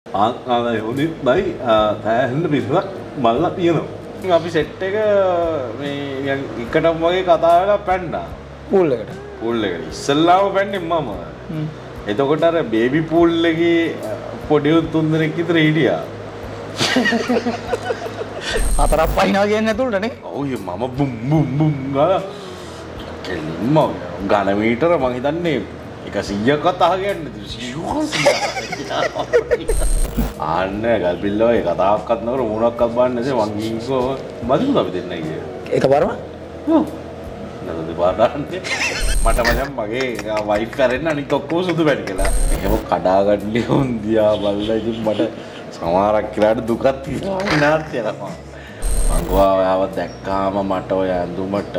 හොඳින් බයි තෑහෙන්න පිස්සක් මල්ලා තියෙනවා. අපි සෙට් එක මේ එකටම වගේ කතා වෙලා පැන්නා. පූල් එකට. පූල් එකට. ඉස්සල්ලාම පැන්නේ මම. එතකොට අර බේබි පූල් එකේ පොඩි උන් 3 දෙනෙක් විතර හිටියා. හතරක් පහිනවා කියන්නේ නැතුළට නේ. ඔව් මම බුම් බුම් බුම් ගාලා කෙලින්ම ගාන මීටර මං හිතන්නේ 100ක් කතා කියන්නේ ආන්න ගල්පිල්ලෝ ඒ කතාවක්වත් නකර මොනක්වත් බලන්නේ නැසේ මං ගිහින්කෝ මදිමුද අපි දෙන්නයි කියේ. එකපාරම? ඔව්. නේද දෙපාරන්නේ මට මචං මගේ වයිෆ් කරෙන්න අනිත් ඔක්කොම සුදු පැටි කියලා. එහෙම කඩාගන්නේ හොන්දියා බලලා ඉතින් මට සමහරක් කියලාට දුකක් තියෙනවා නාත්‍යනවා. මං ගෝවා ඔයාව දැක්කාම මට ඔය ඇඳුමට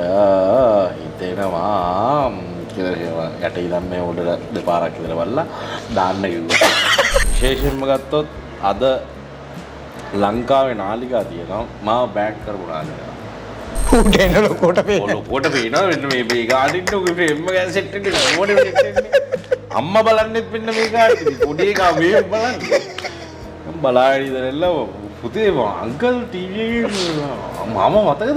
හිතෙනවා කියලා යට ඉඳන් මේ උඩට දෙපාරක් විතර බලලා දාන්න කිව්වා. විශේෂයෙන්ම ගත්තොත් අද ලංකාවේ නාලිකා තියෙනවා මාව බෑග් කරපු නාලිකා. උඩ එන ලොකෝට පේනවා. ලොකෝට පේනවා වෙන මේ ගාඩින් උගේ ෆ්‍රේම් එක සෙට් එකේ ඕනේ වෙන්නේ. අම්මා බලන්නෙත් මෙන්න මේ ගාඩි පොඩි එකා මේ බලන්නේ. බලාගෙන ඉඳලා පුතේ අංකල් ටීවී එකේ මාමා මතකද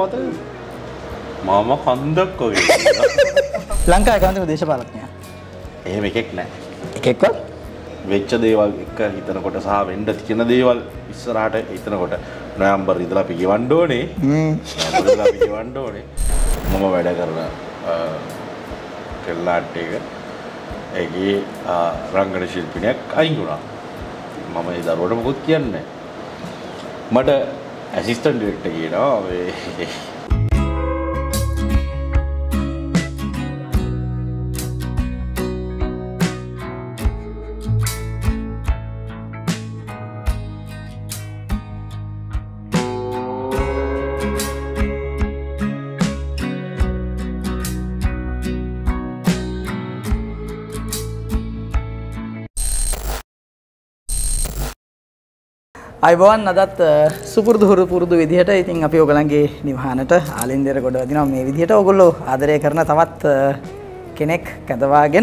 මාමා කන්දක් වගේ. ලංකාවේ කවුද දේශපාලඥයා? එහෙම එකෙක් නැහැ. එකෙක්වත් වෙච්ච දේවල් එක හිතනකොට සහ වෙන්න තියෙන දේවල් ඉස්සරහට හිතනකොට නොවැම්බර් ඉඳලා අපි ගෙවන්න ඕනේ. නොවැම්බර් ඉඳලා අපි ගෙවන්න ඕනේ. මම වැඩ කරන කෙල්ලාට් එක ඒකේ රංගන ශිල්පිනියක් අයින් වුණා. මම ඒ දරුවට මොකද කියන්නේ මට ඇසිස්ටන්ට් ඩිරෙක්ටර් කියනවා මේ අයිබෝන් අදත් සුපුරුදු විදිහට ඉතින් අපි ඔයගලන්ගේ නිවහනට ආලින්දර කොට වදිනවා මේ විදිහට ඔයගොල්ලෝ ආදරය කරන තවත් කෙනෙක් කැඳවාගෙන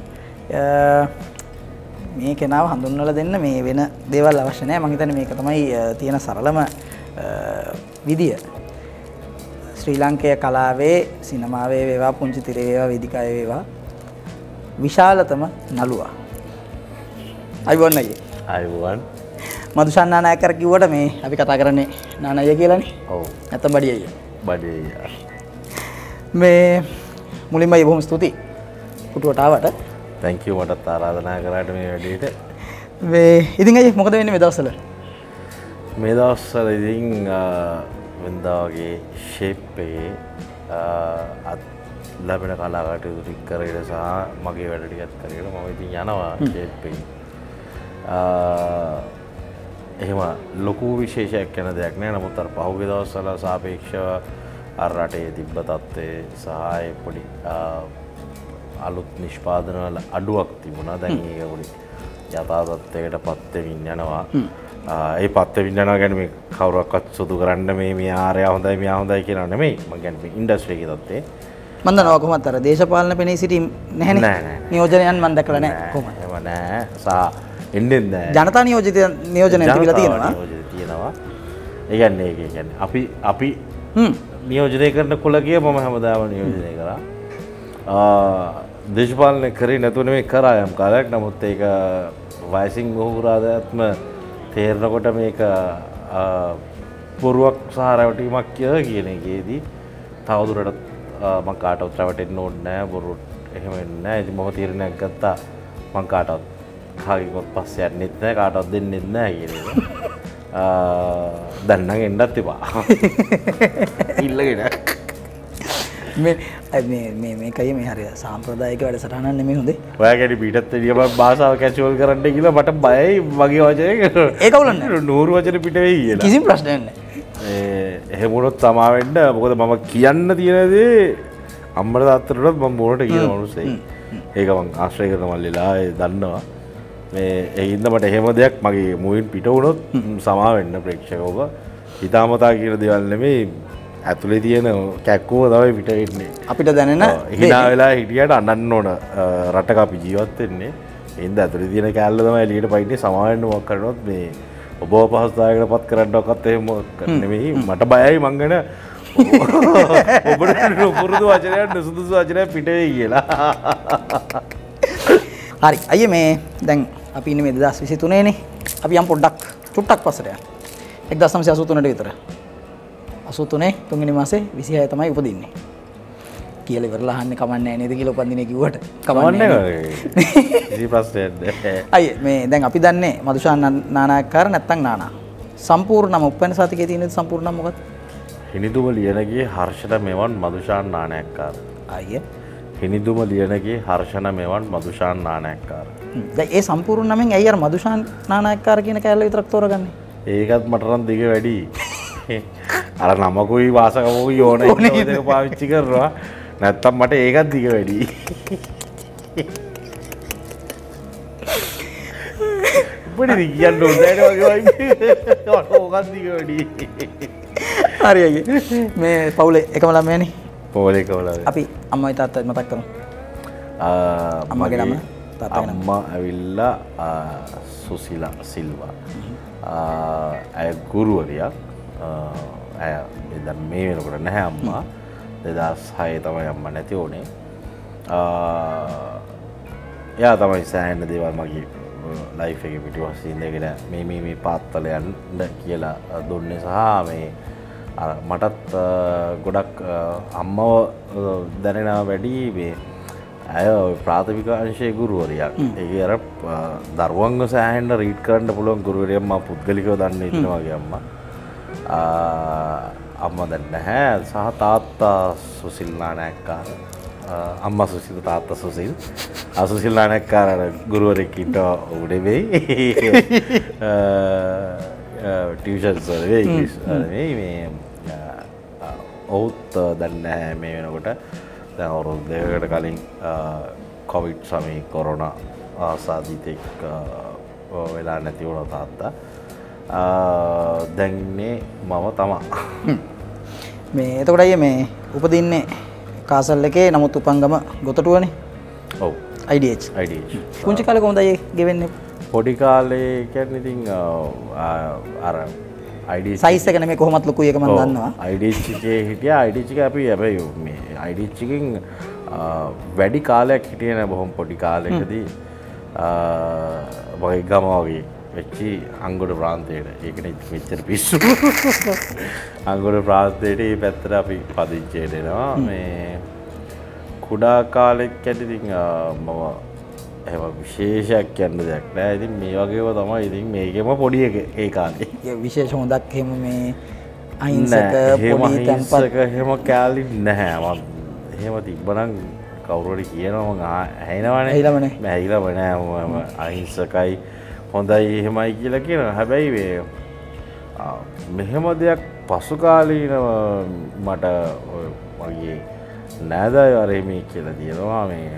මේ කෙනාව හඳුන්වලා දෙන්න මේ වෙන දේවල් අවශ්‍ය නැහැ මම හිතන්නේ මේක තමයි තියෙන සරලම විදිය ශ්‍රී ලාංකේය කලාවේ සිනමාවේ වේවා පුංචි තිරේ වේවා වේදිකාවේ වේවා විශාලතම නළුවා අයිබෝන් අයියේ අයිබෝන් මදුෂාන් නානායකර කිව්වට මේ අපි කතා කරන්නේ නානయ్య කියලානේ. ඔව්. නැත්නම් බඩි අයියා. බඩි අයියා. මේ මුලින්ම බොහොම ස්තුතියි. පුටුවට ආවට. thank you මටත් ආරාධනා කරාට මේ වැඩේට. මේ ඉතින් අයියේ මොකද වෙන්නේ මේ දවස්වල? මේ දවස්වල ඉතින් වෙනදා වගේ shape එකේ ලැබෙන කලාකටයුතු ටික කරගෙන සහ මගේ වැඩ ටිකත් කරගෙන මම ඉතින් යනවා shape එකේ. එහෙම ලොකු විශේෂයක් වෙන දෙයක් නෑ නමුත් අර පහුගිය දවස්වල සාපේක්ෂව අර රටේ තිබ්බ තත්ත්වයේ සහාය පොඩි අලුත් නිෂ්පාදන වල අඩුවක් තිබුණා දැන් ඒක පොඩි යථා තත්ත්වයකට පත් වෙමින් යනවා ඒ පත් වෙමින් යනවා කියන්නේ මේ කවුරක්වත් සුදු කරන්න මේ ආරයා හොඳයි මෙයා හොඳයි කියනවා නෙමෙයි මම කියන්නේ මේ ඉන්ඩස්ට්‍රි එකේ තත්ත්වේ මම දන්නවා කොහොමද අර දේශපාලන පෙනී සිටි නැහැනේ නියෝජනයන් මම දැකලා නැහැ කොහොමද එහෙම නෑ සා එන්නේ නැහැ. ජනතා නියෝජනය තිබිලා තියෙනවා. තියෙනවා. ඒ කියන්නේ අපි නියෝජනය කරන කුලකයේ මම හැමදාම නියෝජනය කරා. දේශපාලනය කරේ නැතුව නෙමෙයි කරා යම් කාලයක්. නමුත් ඒක වයසින් මොහුරාදත්ම තේරෙනකොට මේක බොරුවක් සහ රැවටීමක් කියන එකේදී තවදුරටත් මම කාටවත් රැවටෙන්න ඕනේ නැහැ. බොරු එහෙම වෙන්නේ නැහැ. ඉතින් මම තීරණයක් ගත්තා මම කාටවත් කාගෙවත් පස්සේ යන්නෙත් නැහැ කාටවත් දෙන්නෙත් නැහැ කියන එක. දැන් නම් එන්නත් එපා. ඉල්ලගෙන. මේකයි මේ හරිය සාම්ප්‍රදායික වැඩසටහනක් නෙමෙයි හොඳේ. ඔයාගේ පිටත් එළිය මම භාෂාව කැචුවල් කරන්න කියලා මට බයයි මගේ වචනේ. ඒක වුණා නూరు වචන පිට වෙයි කියලා. කිසිම ප්‍රශ්නයක් නැහැ. එහෙම වුණොත් තමා වෙන්න මොකද මම කියන්න තියෙන දේ අම්මට තාත්තටත් මම මොනට කියන මනුස්සයෙක්. ඒක මං ආශ්‍රය කරන මල්ලිලා දන්නවා. මේ ඒකින්ද මට එහෙම දෙයක් මගේ මුවින් පිට වුණොත් සමා වෙන්න ප්‍රේක්ෂකව හිතාමතා කියන දේවල් නෙමෙයි ඇතුලේ තියෙන කැක්කුව තමයි පිට වෙන්නේ. අපිට දැනෙන hina වෙලා හිටියට අනන්න ඕන රටක අපි ජීවත් වෙන්නේ. ඉතින් ඇතුලේ තියෙන කෑල්ල තමයි එළියට පයින්නේ සමාවෙන්න මොකක් කරනොත් මේ ඔබ පහසුතාවයකට පත් කරන්නවක්වත් එහෙම නෙමෙයි මට බයයි මං ගැන ඔබට පුරුදු වචනයක් නුසුදුසු වචනයක් පිට වෙයි කියලා. හරි අයියේ මේ දැන් අපි ඉන්නේ මේ 2023 නේ. අපි යම් පොඩ්ඩක් චුට්ටක් පස්සට යන්න. 1983 විතර. 83 තුන්වෙනි මාසේ 26 තමයි උපදින්නේ. කියලා ඉවරලා අහන්නේ කමන්නේ නැහැ නේද කියලා උපන්දිනේ කිව්වට. කමන්නේ නැහැ. කිසි ප්‍රශ්නයක් නැහැ. අයියේ මේ දැන් අපි දන්නේ මදුෂාන් නානායක්කාර නැත්තම් නානා. සම්පූර්ණ නම උපැන්න සතිකේ තියෙන සම්පූර්ණ නම මොකක්ද? හිනිදුම ලියනගේ හර්ෂණ මෙවන් මදුෂාන් නානායක්කාර. අයියේ. හිනිදුම ලියනගේ හර්ෂණ මෙවන් මදුෂාන් නානායක්කාර. දැන් ඒ සම්පූර්ණ නමෙන් ඇයි අර මදුෂාන් නානායක්කාර කියන කැලේ විතරක් තෝරගන්නේ? ඒකත් මට නම් දිග වැඩි. අර නමකුයි වාසකමකුයි ඕන එක පාවිච්චි කරනවා. නැත්තම් මට ඒකත් දිග වැඩි. උඹට කියන්න හොඳයි වගේ ඕකත් දිග වැඩි. හරි අයියේ. මේ පවුලේ එකම ළමයානේ. පවුලේ එකම ළමයා. අපි අම්මයි තාත්තයි මතක් කරමු. අම්මගේ නම තාත්තගේ නම. අම්මා ඇවිල්ලා සුසිලා සිල්වා. ඇය ගුරුවරියක්. ඇය දැන් මේ වෙනකොට නැහැ අම්මා. 2006 තමයි අම්මා නැති වුණේ. එයා තමයි සෑහෙන දේවල් මගේ ලයිෆ් එකේ පිටිපස්සේ ඉඳගෙන මේ පාත්තල යන්න කියලා දුන්නේ සහ මේ අර මටත් ගොඩක් අම්මව දැනෙනවා වැඩි මේ ඇය ප්‍රාථමික අංශයේ ගුරුවරියක්. ඒකේ අර දරුවන්ව සෑහෙන රීඩ් කරන්න පුළුවන් ගුරුවරියක් මම පුද්ගලිකව දන්නේ ඉන්න වගේ අම්මා. අම්මා දැන් නැහැ සහ තාත්තා සුසිල් නානායක්කාර. අම්මා සුසිල් තාත්තා සුසිල්. සුසිල් නානායක්කාර ගුරුවරයෙක් ඉන්නවා උඩේ වෙයි. ටියුෂන්ස් වල වෙයි ඉංග්‍රීසි වල වෙයි මේ ඔහුත් දැන් නැහැ මේ වෙනකොට. දැන් අවුරුදු දෙකකට කලින් කොවිඩ් සමයේ කොරෝනා ආසාදිතෙක් වෙලා නැති වුණා තාත්තා. දැන්නේ මම තමා. මේ එතකොට අයියේ මේ උපදින්නේ කාසල් එකේ නමුත් උපංගම ගොතටුවනේ. ඔව්. IDH. පුංචි කාලේ කොහොමද අයියේ ගෙවෙන්නේ? පොඩි කාලේ කියන්නේ ඉතින් අර IDH සයිස් එක නෙමෙයි කොහොමත් ලොකුයි එක මම දන්නවා. IDH එකේ හිටියා. IDH එක අපි හැබැයි මේ IDH එකෙන් වැඩි කාලයක් හිටියේ නෑ බොහොම පොඩි කාලයකදී වගේ ගම වගේ වෙච්චි අංගොඩ ප්‍රාන්තයට. ඒකනේ මෙච්චර පිස්සු. අංගොඩ ප්‍රාන්තයට මේ පැත්තට අපි පදිංචියට එනවා. මේ කුඩා කාලෙත් ඉතින් මම එහෙම විශේෂයක් කියන්න දෙයක් නෑ. ඉතින් මේ වගේව තමයි. ඉතින් මේකෙම පොඩි එක ඒ කාලේ. ඒ විශේෂ හොඳක් එහෙම මේ අහිංසක පොඩි තැන්පත් එහෙම කැලේ නැහැ. මම එහෙම තිබ්බනම් කවුරු හරි කියනවා මම ඇහෙනවනේ. ඇහිලම නෑ. මම අහිංසකයි හොඳයි එහෙමයි කියලා කියනවා. හැබැයි මෙහෙම දෙයක් පසු කාලීනව මට මගේ නෑදෑයෝ අර මේ කියලා තියෙනවා මේ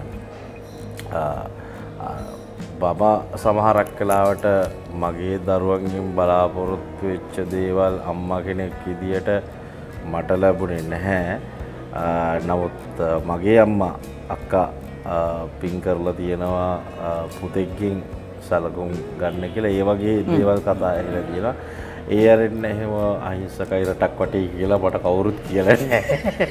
බබා සමහරක් කලාවට මගේ දරුවන්ගෙන් බලාපොරොත්තු වෙච්ච දේවල් අම්මා කෙනෙක් විදියට මට ලැබුණේ නැහැ. නමුත් මගේ අම්මා අක්කා පින් කරලා තියෙනවා පුතෙක්ගෙන් සලකුම් ගන්න කියලා ඒ වගේ දේවල් කතා ඇහිලා තියෙනවා. ඒ අරින්න එහෙම අහිංසකයි රටක් වටේ කියලා මට කවුරුත් කියලා නැහැ.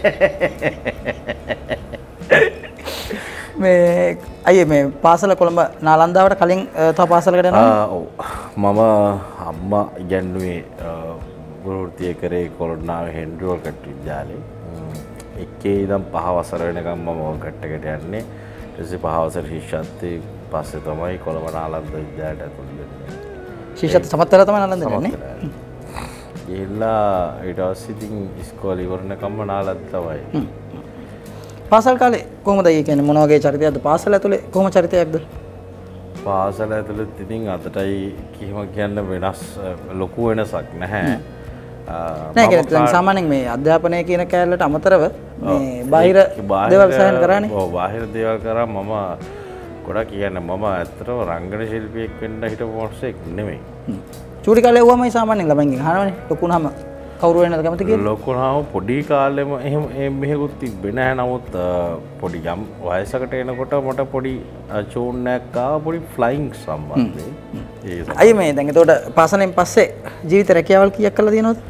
මේ අයියේ මේ පාසල කොළඹ නාලන්දාවට කලින් තව පාසලකට යනවා. ඔව්. මම අම්මා ඉගෙනුවේ ගුරු වෘත්තිය කරේ කොළඹ හෙන්රි වෝල්කට් විද්‍යාලේ. එකේ ඉඳන් 5 වසර වෙනකම් මම වෝල්කට් එකට යන්නේ. ඊට පස්සේ 5 වසර ශිෂ්‍යත්වයේ පස්සේ තමයි කොළඹ නාලන්ද විද්‍යාලයට ඇතුළු වෙන්නේ. ශිෂ්‍යත්ව සමත් වෙලා තමයි නාලන්ද යන්නේ. ගිහිල්ලා ඊට පස්සේ ඉතින් ඉස්කෝලේ ඉවරනකම්ම නාලන්ද තමයි. පාසල් කාලේ කොහොමද අයියේ කියන්නේ මොන වගේ චරිතයක්ද පාසල ඇතුලේ කොහොම චරිතයක්ද? පාසල ඇතුලේ ඉතින් අදටයි කිහිම කියන්න වෙනස් ලොකු වෙනසක් නැහැ. නෑ කියන්නේ සාමාන්‍යයෙන් මේ අධ්‍යාපනය කියන කැලලට අමතරව මේ බාහිර දේවල් සහන් කරානේ. ඔව් බාහිර දේවල් කරා මම ගොඩක් කියන්නේ මම ඇත්තටම රංගන ශිල්පියෙක් වෙන්න හිටපු මොහොතක් නෙමෙයි. චූටි කාලේ වුවමයි සාමාන්‍යයෙන් ළමයින්ගෙන් අහනවනේ ලොකු වුණාම කවුරු වෙනද කැමති කියලා? ලොකුනාම පොඩි කාලෙම එහෙම මෙහෙකුත් තිබ්බේ නැහැ. නමුත් පොඩි යම් වයසකට එනකොට මට පොඩි චූන්නයක් ආවා පොඩි ෆ්ලයිං සම්බන්ධයෙන්. අය මේ දැන් එතකොට පාසලෙන් පස්සේ ජීවිත රැකියාවල් කීයක් කළා තියෙනවද?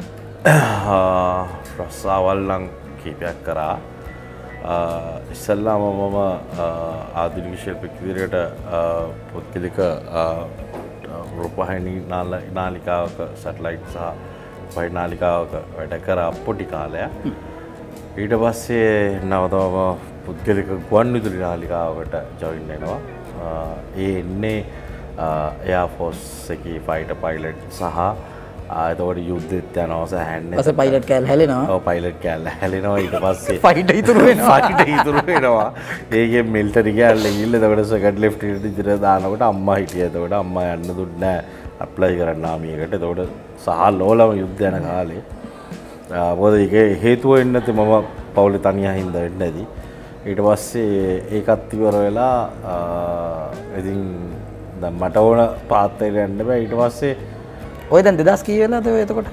රස්සාවල් නම් කීපයක් කරා. ඉස්සල්ලාම මම ආධුනික ශිල්පියෙක් විදිහට පුද්ගලික රූපවාහිනී නාලිකාවක සැටලයිට් සහ නාලිකාවක වැඩ කරා පොඩි කාලයක්. ඊට පස්සේ නවතම පුද්ගලික ගුවන් විදුලි නාලිකාවකට ජොයින් වෙනවා. ඒ එන්නේ එයා ෆෝස් එකේ ෆයිටර් පයිලට් සහ එතකොට යුද්ධෙත් යනවා සෑහෙන්න. ඊපස්සේ පයිලට් කෑල්ල හැලෙනවා. ඔව් පයිලට් කෑල්ල හැලෙනවා. ඊට පස්සේ ෆයිටර් ඉතුරු වෙනවා. ෆයිටර් ඉතුරු වෙනවා. ඒකේ මිලිටරි කෑල්ල ගිහිල්ලා එතකොට සෙකන්ඩ් ලෙෆ්ටිනන්ට් විදිහට දානකොට අම්මා හිටියා. එතකොට අම්මා යන්න දුන්නේ නැහැ. ඇප්ලයි කරන්න ආමියකට. එතකොට සහ ලෝලම යුද්ධ යන කාලේ මොකද ඒකේ හේතුව වෙන්නේ නැති මම පවුලේ තනියා හින්දා වෙන්නේ නැති. ඊට පස්සේ ඒකත් ඉවර වෙලා ඉතින් දැන් මට ඕන පාත්‍රයට යන්න බෑ. ඊට පස්සේ ඔය දැන් 2000 කී වෙලාද ඔය එතකොට?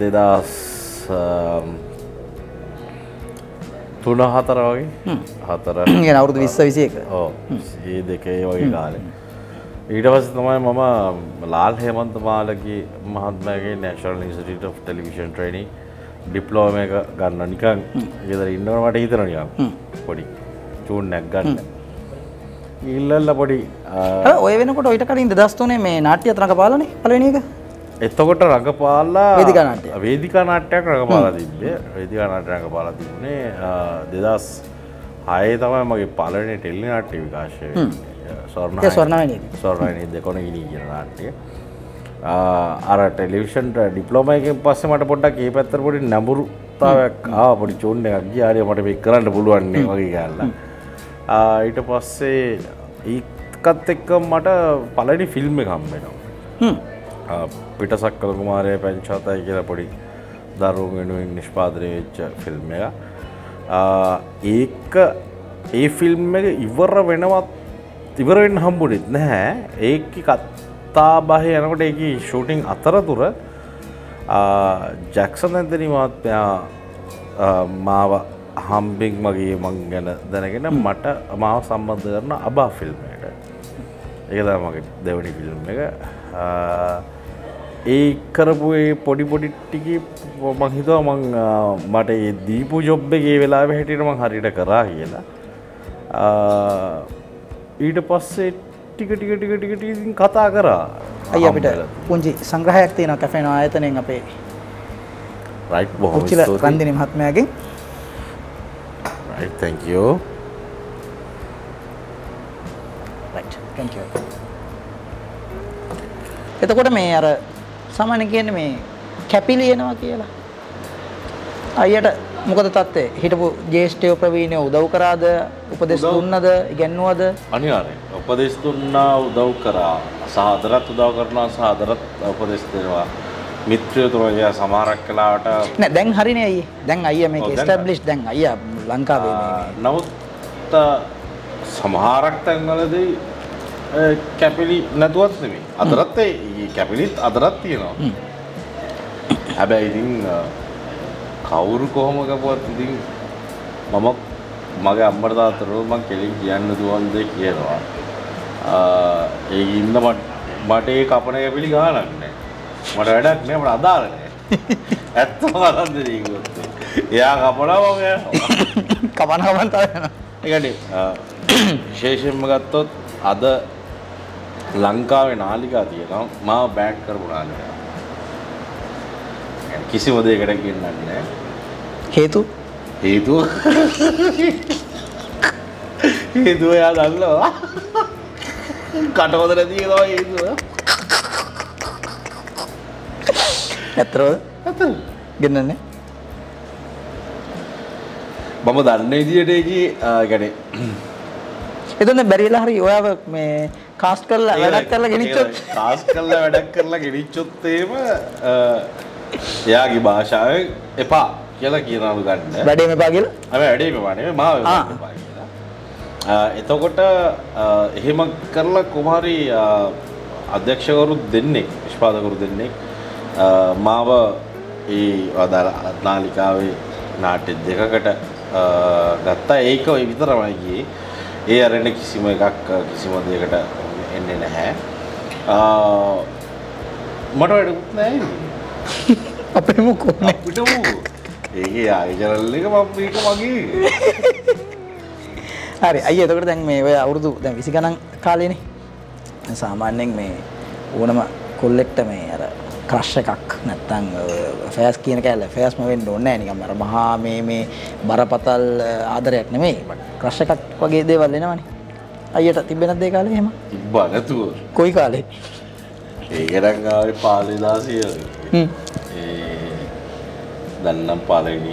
2003-4 වගේ. 4. يعني අවුරුදු 20 21. ඔව්. ඒ දෙකේ වගේ කාලේ. ඊට පස්සේ තමයි මම ලාල් හේමන්ත මාලගේ මහත්මයාගේ National Institute of Television Training diploma එක ගන්න නිකන් ගෙදර ඉන්නකොට මට හිතෙනවා නිකන් පොඩි චූන්නක් ගන්න. ඉල්ලල්ලා පොඩි ඔය වෙනකොට ඔයිට කලින් 2003 මේ නාට්‍යයත් රඟපාලානේ පළවෙනි එක. එතකොට රඟපාලා වේදිකා නාට්‍යයක්. වේදිකා නාට්‍යයක් රඟපාලා තිබ්බේ. වේදිකා නාට්‍යයක් රඟපාලා තිබුණේ 2006 තමයි මගේ පළවෙනි ටෙලි නාට්‍ය විකාශය වෙන්නේ. ස්වර්ණවාහිනී දෙකොණගිනි කියන නාට්‍යය. අර ටෙලිවිෂන් ඩිප්ලෝමා එකෙන් පස්සේ මට පොඩ්ඩක් ඒ පැත්තට පොඩි නැඹුරුතාවයක් ආවා. පොඩි චූන් එකක් ගියා. හරිය මට මේක කරන්න පුළුවන් නේ වගේ කියලා. ඊට පස්සේ ඒකත් එක්ක මට පළවෙනි ෆිල්ම් එක හම්බ වෙනවා. පිටසක්කල කුමාරයා පංචාතයි කියලා පොඩි දරුවෝ වෙනුවෙන් නිෂ්පාදනය වෙච්ච ෆිල්ම් එක. ඒ ෆිල්ම් එක ඉවර වෙන්න හම්බුනෙත් නැහැ. ඒකේ කතා බහ යනකොට ඒකේ ෂූටින් අතරතුර ජැක්සන් ඇන්තනි මහත්මයා මාව හම්බෙන් මගේ මං ගැන දැනගෙන මට මාව සම්බන්ධ කරන අබා ෆිල්ම් එකට. ඒක තමයි මගේ දෙවෙනි ෆිල්ම් එක. ඒ කරපු ඒ පොඩි ටිකේ මං හිතුවා මට ඒ දීපු ජොබ් එකේ වෙලාවෙ හැටියට මං හරියට කරා කියලා. ඊට පස්සේ ටික ඉතින් කතා කරා. අයිය අපිට පුංචි සංග්‍රහයක් තියෙනවා කැෆේ ආයතනයෙන් අපේ රයිට් බොහොම ස්තුතියි රන්දිනී මහත්මයාගෙන්. Right thank you. Right thank you. එතකොට මේ අර සාමාන්‍ය කියන්නේ මේ කැපිලි එනවා කියලා. අයියට මොකද තත්ත්වය? හිටපු ජ්‍යෙෂ්ඨයෝ ප්‍රවීණයෝ උදව් කරාද? උපදෙස් දුන්නද? ඉගැන්නුවද? අනිවාර්යෙන්. උපදෙස් දුන්නා, උදව් කරා. සහදරත් උදව් කරනවා, සහදරත් උපදෙස් දෙනවා. මිත්‍රයෝ තමයි සමහරක් වෙලාවට නෑ දැන් හරිනේ අයියේ. දැන් අයියා මේක එස්ටැබ්ලිෂ් දැන් අයියා ලංකාවේ මේ. නමුත් සමහරක් තැන්වලදී කැපිලි නැතුවත් නෙමෙයි. අදරත් ඒ කැපිලිත් අදරත් තියෙනවා. හැබැයි ඉතින් කවුරු කොහොම ගපුවත් ඉතින් මම මගේ අම්මට තාත්තට මම කෙලින් කියන්න දුවන් දෙයක් කියනවා. ඒ ඉන්න මට ඒ කපන කැපිලි ගානක් නැහැ. මට වැඩක් නෑ මට අදාළ නෑ. ඇත්තම අදන්ද දීගොත්. එයා කපනවා මම යනවා. කපන තමයි. ඒ කියන්නේ විශේෂයෙන්ම ගත්තොත් අද ලංකාවේ නාලිකා තියෙනවා මාව බෑක් කරපු නාලිකා. කිසිම දෙයකට ගෙන්නන්නේ නැහැ. හේතුව එයා දන්නවා. කටවද නැති ඒවා හේතුව. ඇත්තද? ගෙන්නන්නේ. මම දන්න විදියට ඒකේ يعني එතන බැරි වෙලා හරි ඔයාව මේ කාස්ට් කරලා වැඩක් කරලා ගෙනිච්චොත් වැඩක් කරලා ගෙනිච්චොත් එහෙම එයාගේ භාෂාවෙන් එපා කියලා කියනවලු ගන්න. වැඩේම එපා කියලා? වැඩේම එපා නෙමෙයි මාව එපා කියලා. එතකොට එහෙම කරලා කුමාරි අධ්‍යක්ෂකවරු දෙන්නේ නිෂ්පාදකවරු දෙන්නේ මාව ඒ අදාළ නාලිකාවේ නාට්‍ය දෙකකට ගත්තා. ඒක ඔය විතරමයි ගියේ. ඒ අරෙන්න කිසිම එකක් කිසිම දෙයකට එන්නේ නැහැ. මට වැඩකුත් නැහැ. අපේ මොකෝ අපිට ඒකේ ආයෙ channel එක මම මේක මගේ. හරි අයියේ එතකොට දැන් මේ ඔය අවුරුදු දැන් 20 ගණන් කාලේනේ. සාමාන්‍යයෙන් මේ ඕනම කොල්ලෙක්ට මේ අර ක්‍රෂ් එකක් නැත්තම් ෆෑස් කියන කැලේ ෆෑස්ම වෙන්න ඕනේ නැහැ නිකන් අර මහා මේ බරපතල ආදරයක් නෙමෙයි. ක්‍රෂ් එකක් වගේ දේවල් එනවනේ. අයියට තිබෙනද ඒ කාලේ එහෙම? තිබ්බා නැතුව. කොයි කාලේ? ඒක නම් ආවේ පාලේ දාසිය. දැන් නම් පාලේනි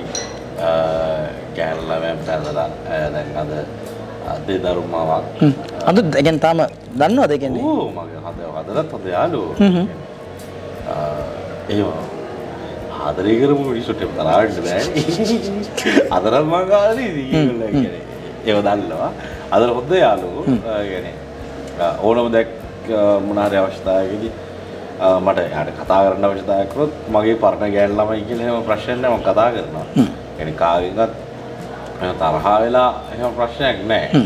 කැලලම පැනලා දැන් අද දෙදරුමාවක්. අද දැන් තාම දන්නවද ඒ කියන්නේ? ඕ මගේ හදවත් හොඳ යාළුවෝ. එහෙම ආදරේ කරමු මිනිස්සුන්ට තරහන්න බෑනේ. අදනම් මං කාලේ ඉතින් කියන්නේ ඒව දන්නවා. අද හොඳ යාළුවෝ කියන්නේ ඕනම දැක් මොන හරි අවස්ථාවකදී මට යාට කතා කරන්න අවශ්‍යතාවයක් කරොත් මගේ පරණ ගෑන් ළමයි කියලා එහෙම ප්‍රශ්න නැහැ මම කතා කරනවා. يعني කාගෙන්වත් තරහ වෙලා එහෙම ප්‍රශ්නයක් නැහැ.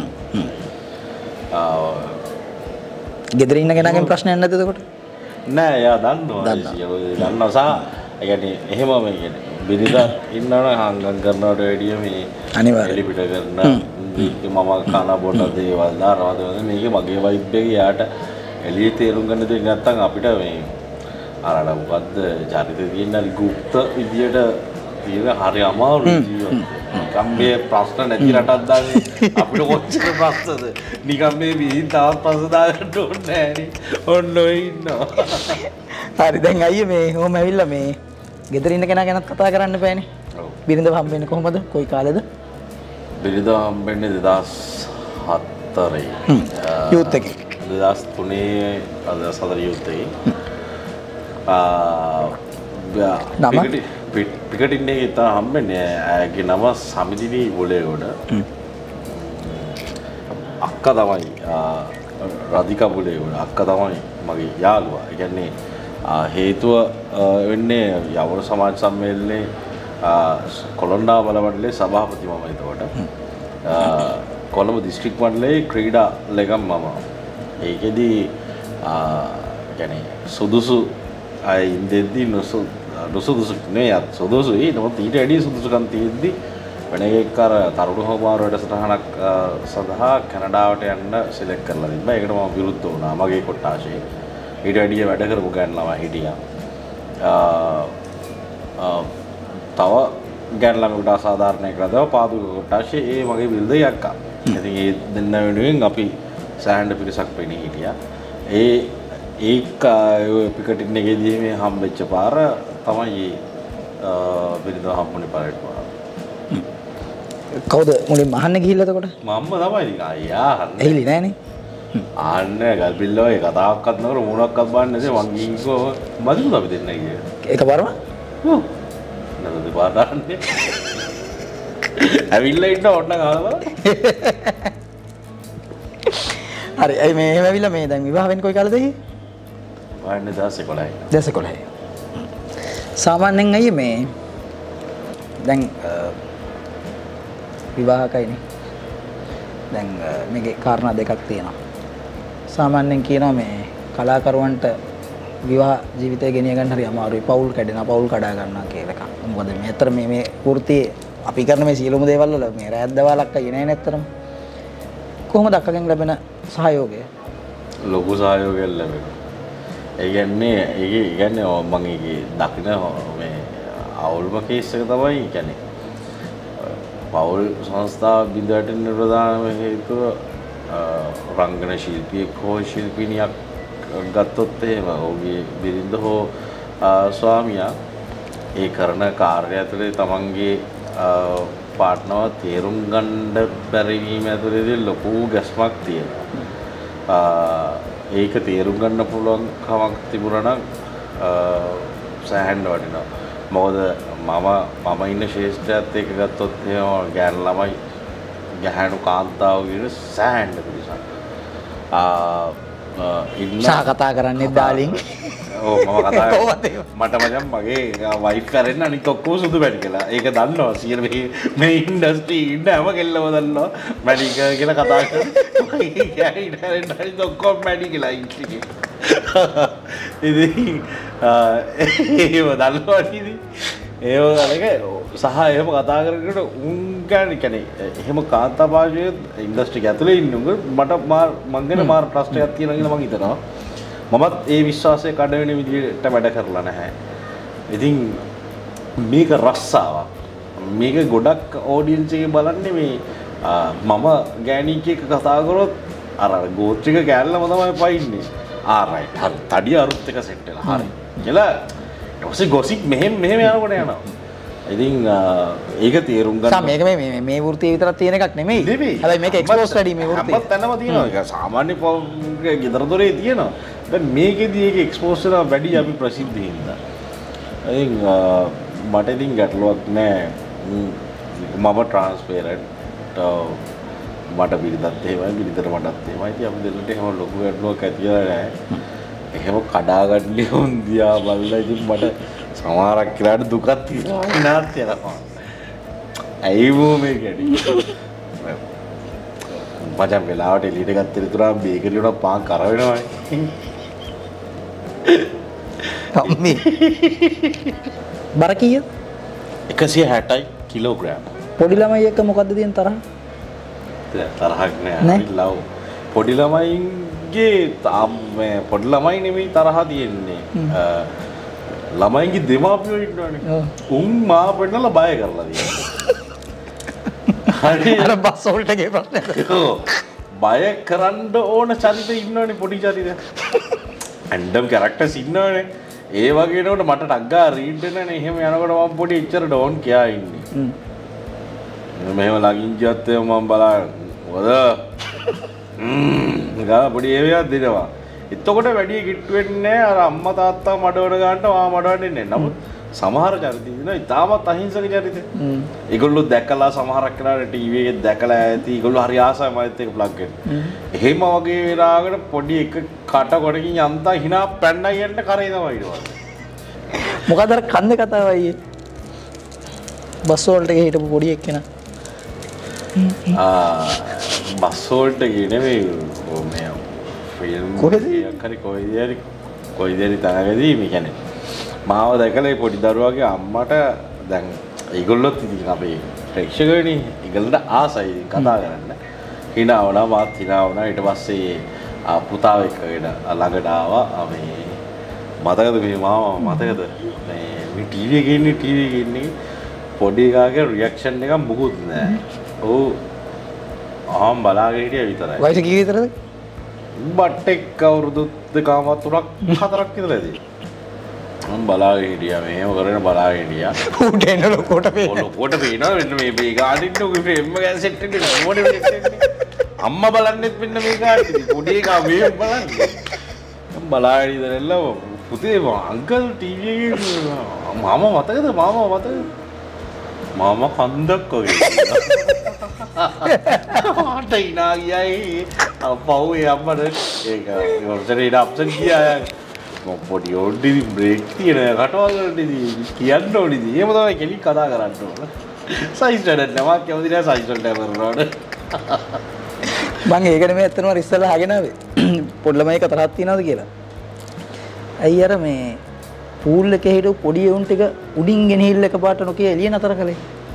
ගෙදර ඉන්න කෙනාගෙන් ප්‍රශ්නයක් නැද්ද එතකොට? නෑ එයා දන්නවා. දන්නවා සහ ඒ කියන්නේ එහෙම මේ කියන්නේ බිරිඳ ඉන්නවනම් හංගම් කරනවට වැඩිය මේ අනිවාර්යයෙන් එලිපිට කරන මම කන බොන දේවල් දානවද මේක මගේ වයිබ් එක යාට එළියේ තේරුම් ගන්න දෙයක් නැත්නම් අපිට මේ අරඩ මොකද්ද චරිතය තියෙන ගුප්ත විදියට තියෙන හරි අමාරු ජීවිතයක්. නිකම් මේ ප්‍රශ්න නැති රටක් දාන්නේ අපිට කොච්චර ප්‍රශ්නද? නිකම් මේ විහිං තවත් ප්‍රශ්න දාගන්න ඕනේ නෑනේ. ඔන්න ඔය ඉන්නවා. හරි දැන් අයියේ මේ ඔහොම ඇවිල්ලා මේ ගෙදර ඉන්න කෙනා ගැනත් කතා කරන්න බෑනේ. ඔව්. බිරිඳව හම්බෙන්නේ කොහමද? කොයි කාලෙද? බිරිඳ හම්බෙන්නේ 2004 යූත් එකේ. 2003 2004 යූත් එකේ. පිකටින් එකේ ඉතින් හම්බෙන්නේ ඇගේ නම සමිතිනී බොලේගොඩ. අක්කා තමයි රාධිකා බොලේගොඩ අක්කා තමයි මගේ යාළුවා. ඒ කියන්නේ හේතුව වෙන්නේ යවුරු සමාජ සම්මේලනයේ කොළොන්ඩා බලමණ්ඩලයේ සභාපති මම එතකොට. කොළඹ දිස්ත්‍රික් මණ්ඩලයේ ක්‍රීඩා ලේකම් මම. ඒකෙදි يعني සුදුසු අය ඉඳෙද්දි නුසුදුසු නේ සුදුසුයි නමුත් ඊට වැඩි සුදුසුකම් තියෙද්දි වෙන එකක් අර තරුණ හෝමාරු වැඩසටහනක් සඳහා කැනඩාවට යන්න සිලෙක්ට් කරලා තිබ්බා. ඒකට මම විරුද්ධ වුණා මගේ කොට්ටාශේ. ඊට වැඩිය වැඩ කරපු ගෑන් ළමයි හිටියා. තව ගෑන් ළමයෙකුට අසාධාරණයක් කරලා පාදුක කොට්ටාශේ ඒ මගේ විරුද්ධ යක්කා. ඉතින් ඒ දෙන්න වෙනුවෙන් අපි සෑහෙන පිරිසක් පෙනී හිටියා. ඒක පිකටින් එකේදී මේ හම්බෙච්ච පාර තමයි බිරිඳ හම්බුනේ පාරට පාර. කවුද මුලින්ම අහන්න ගිහිල්ලා එතකොට? මම්ම තමයි ඉතින් අයියා අහන්නේ. ඇහිලි නෑනේ. ආන්නේ ගල්බිල්ලෝ ඒ කතාවක්වත් නොකර මොනක්වත් බාන්නේ නැති මං ගිහින්කෝ මදිමුද අපි දෙන්න කියලා. එකපාරම? ඔව්. නේද පාරන්නේ. ඇවිල්ලා ඉන්න ඕන්න ගාලා බලන්න. හරි අය මේ එහෙම ඇවිල්ලා මේ දැන් විවාහ වෙන්නේ කොයි කාලෙද ඉන්නේ? වයන්නේ 2011. 2011. සාමාන්‍යයෙන් අය මේ දැන් විවාහකයිනේ. දැන් මේකේ කාරණා දෙකක් තියෙනවා. සාමාන්‍යයෙන් කියනවා මේ කලාකරුවන්ට විවාහ ජීවිතය ගෙනිය ගන්න හරි අමාරුයි. පවුල් කැඩෙනවා, පවුල් කඩා ගන්නවා කියලා එකක්. මොකද මේ අතර මේ වෘත්තියේ අපි කරන මේ සියලුම දේවල් වල මේ රැත් දවාලක් අයිනේ නැහැ නැත්තරම. කොහොමද අක්කගෙන් ලැබෙන සහයෝගය? ලොකු සහයෝගයක් ලැබෙනවා. ඒ කියන්නේ මම ඒකේ දකින මේ අවුල්ම කේස් එක තමයි කියන්නේ පවුල් සංස්ථාව බිඳට නිර්වදානම හේතුව රංගන ශිල්පියෙක් හෝ ශිල්පිනියක් ගත්තොත් එහෙම ඔහුගේ බිරිඳ හෝ ස්වාමියා ඒ කරන කාර්යය ඇතුලේ තමන්ගේ පාර්ට්නර්ව තේරුම් ගන්න බැරි වීම ඇතුලේදී ලොකු ගැස්මක් තියෙනවා. ඒක තේරුම් ගන්න පුළුවන් කමක් තිබුණා නම් සෑහෙන්න වටිනවා. මොකද මම ඉන්න ශේෂ්ඨයත් එක්ක ගත්තොත් එහෙම ගෑන් ළමයි ගැහැණු කාන්තාව කියන සෑහෙන්න පිළිසක්. ඉන්න සහ කතා කරන්නේ ඩාලින්. ඔව් මම කතා මට මචං මගේ වයිෆ් කරෙන්න අනිත් ඔක්කොම සුදු මැඩි කියලා. ඒක දන්නවා. සියර මේ ඉන්ඩස්ට්‍රි ඉන්න හැම කෙල්ලම දන්නවා. මැඩි කියලා කතා කරන්නේ. මගේ ගෑණි ඉන්න අනිත් ඔක්කොම මැඩි කියලා ඉන්නේ. ඉතින් ඒව දන්නවා නේද? ඒව ගලක සහ එහෙම කතා කරනකොට උන් කියන්නේ එහෙම කාන්තා භාෂයේ ඉන්ඩස්ට්‍රි එක ඇතුලේ ඉන්න උන් මට මං ගැන මාර ට්‍රස්ට් එකක් තියෙනවා කියලා මං හිතනවා. මමත් ඒ විශ්වාසය කඩ වෙන විදිහට වැඩ කරලා නැහැ. ඉතින් මේක රස්සාවක්. මේක ගොඩක් ඔඩියන්ස් එකේ බලන්නේ මේ මම ගෑණික් එක්ක කතා කරොත් අර ගෝත්‍රික කැලලම තමයි පයින්නේ. ආරයිට් හරි. තඩිය අරුත් එක සෙට් වෙලා. හරි. කියලා ඔසේ ගොසිප් මෙහෙම යනකොට යනවා. ඉතින් ඒක තේරුම් ගන්න. මේක මේ වෘත්තිය විතරක් තියෙන එකක් නෙමෙයි. හැබැයි මේක එක්ස්පෝස් වැඩි මේ වෘත්තිය. අපත් තැනම තියෙනවා. ඒක සාමාන්‍ය ගෙදර දොරේ තියෙනවා. දැන් මේකෙදී ඒක එක්ස්පෝස් වෙනවා වැඩි අපි ප්‍රසිද්ධිය හින්දා. ඉතින් මට ඉතින් ගැටලුවක් නෑ. මම ට්‍රාන්ස්පරන්ට් මට පිළිදත් එහෙමයි පිළිදට මටත් එහෙමයි. ඉතින් අපි දෙන්නට එහෙම ලොකු ගැටලුවක් ඇති වෙලා නෑ. එහෙම කඩා ගන්න හොන්දියා බලලා ඉතින් මට සමහරක් කියලාට දුකක් තියෙනවා විනාශ වෙනවා. ඇයි මේ ගැටි? මචං වෙලාවට එළියට ගත්තේ තුරා බේකරි වල පාන් කර වෙනවනේ. අම්මේ. බර කීයද? 160යි කිලෝග්‍රෑම්. පොඩි ළමයි එක්ක මොකද්ද තියෙන තරහ? තරහක් නෑ. අපි ලව්. පොඩි ළමයින්ගේ පොඩි ළමයි නෙමෙයි තරහ තියෙන්නේ. ළමයින්ගේ දෙමාපියෝ ඉන්නවනේ. උන් මා පෙන්නලා බය කරලා තියෙනවා. හරි. අර බස් වලට ගේ ප්‍රශ්නයක්. බය කරන්න ඕන චරිත ඉන්නවනේ පොඩි චරිත. ඇන්ඩම් කැරක්ටර්ස් ඉන්නවනේ. ඒ වගේ නෝට මට ටග්ගා රීඩ් වෙනනේ. එහෙම යනකොට මම පොඩි එච්චර ඩෝන් කියා ඉන්නේ. මෙහෙම ළඟින් ගියත් මම බලන්න. මොකද? ගා පොඩි ඒවියක් දෙනවා. එතකොට වැඩි කිට්ටු වෙන්නේ නැහැ. අර අම්මා තාත්තා මඩවන ගන්නට වා මඩවන්නේ නැහැ. නමුත් සමහර චරිත ඉන්නවා ඉතාමත් අහිංසක චරිත. ඒගොල්ලෝ දැකලා සමහරක් වෙලාවට ටීවී එකේ දැකලා ඇති. ඒගොල්ලෝ හරි ආසයි මයිත් එක ප්ලග් වෙන්න. එහෙම වගේ වෙලාවකට පොඩි එක කට කොටකින් යන්තා hina පැන්නයි යන්න කරේ තමයි ඊට පස්සේ. මොකද අර කන්දේ කතාව අයියේ. බස් වලට හිටපු පොඩි එක්කෙනා. බස් වලට ගියේ නෙමෙයි මේ ෆිල්ම් එකක් හරි කොයිදරි තරගදී මේ කියන්නේ මාව දැකලා පොඩි දරුවාගේ අම්මට දැන් ඒගොල්ලොත් ඉතින් අපේ ප්‍රේක්ෂකයෝනේ ඒගොල්ලන්ට ආසයි කතා කරන්න. hina වුණා මාත් hina වුණා. ඊට පස්සේ පුතාව එක්කගෙන ළඟට ආවා. මේ මතකද මේ මාව මතකද මේ ටීවී එකේ ඉන්නේ පොඩි එකාගේ රියැක්ෂන් එකක් මුකුත් නැහැ. ඔව් ආම් බලාගෙන හිටියා විතරයි. වයස කී විතරද? බට් එක්ක අවුරුදු 2 4ක් විතර ඇති. මම බලාගෙන හිටියා මේව කරගෙන බලාගෙන හිටියා. උඩ එන ලොකෝට පේනවා. ලොකෝට පේනවා මෙන්න මේ ගාඩින් උගේ ෆ්‍රේම් එක සෙට් එකේ මොඩේ වෙන්නේ. අම්මා බලන්නෙත් මෙන්න මේ ගාඩින්. පොඩි එකා මේ බලන්නේ. මම බලාගෙන ඉඳලා පුතේ අංකල් ටීවී එකේ මාමා මතකද මාමා මතකද? මාමා කන්දක් වගේ. ආට ඉනා ගියයි අප්පෝ අම්මට ඒක ඉවරට අප්සන් ගියා. මම පොඩි ඕඩි බ්‍රේක් තියෙන කටවල් වලදී කියන්න ඕනිදී. එහෙම තමයි කෙලික් කතා කරන්න ඕන. සයිස් වැඩක් නෑ. මම කැමති නෑ සයිස් වලට කරනවට. මම ඒකනේ මේ ඇත්තටම ඉස්සෙල්ලා අහගෙන ආවේ. පොඩි ළමයි කතරක් තියනවද කියලා. අයිය අර මේ පූල් එකේ හිටපු පොඩි උන් ටික උඩින් ගෙනහිල්ල එකපාරට නොකිය එළිය නතර කළේ.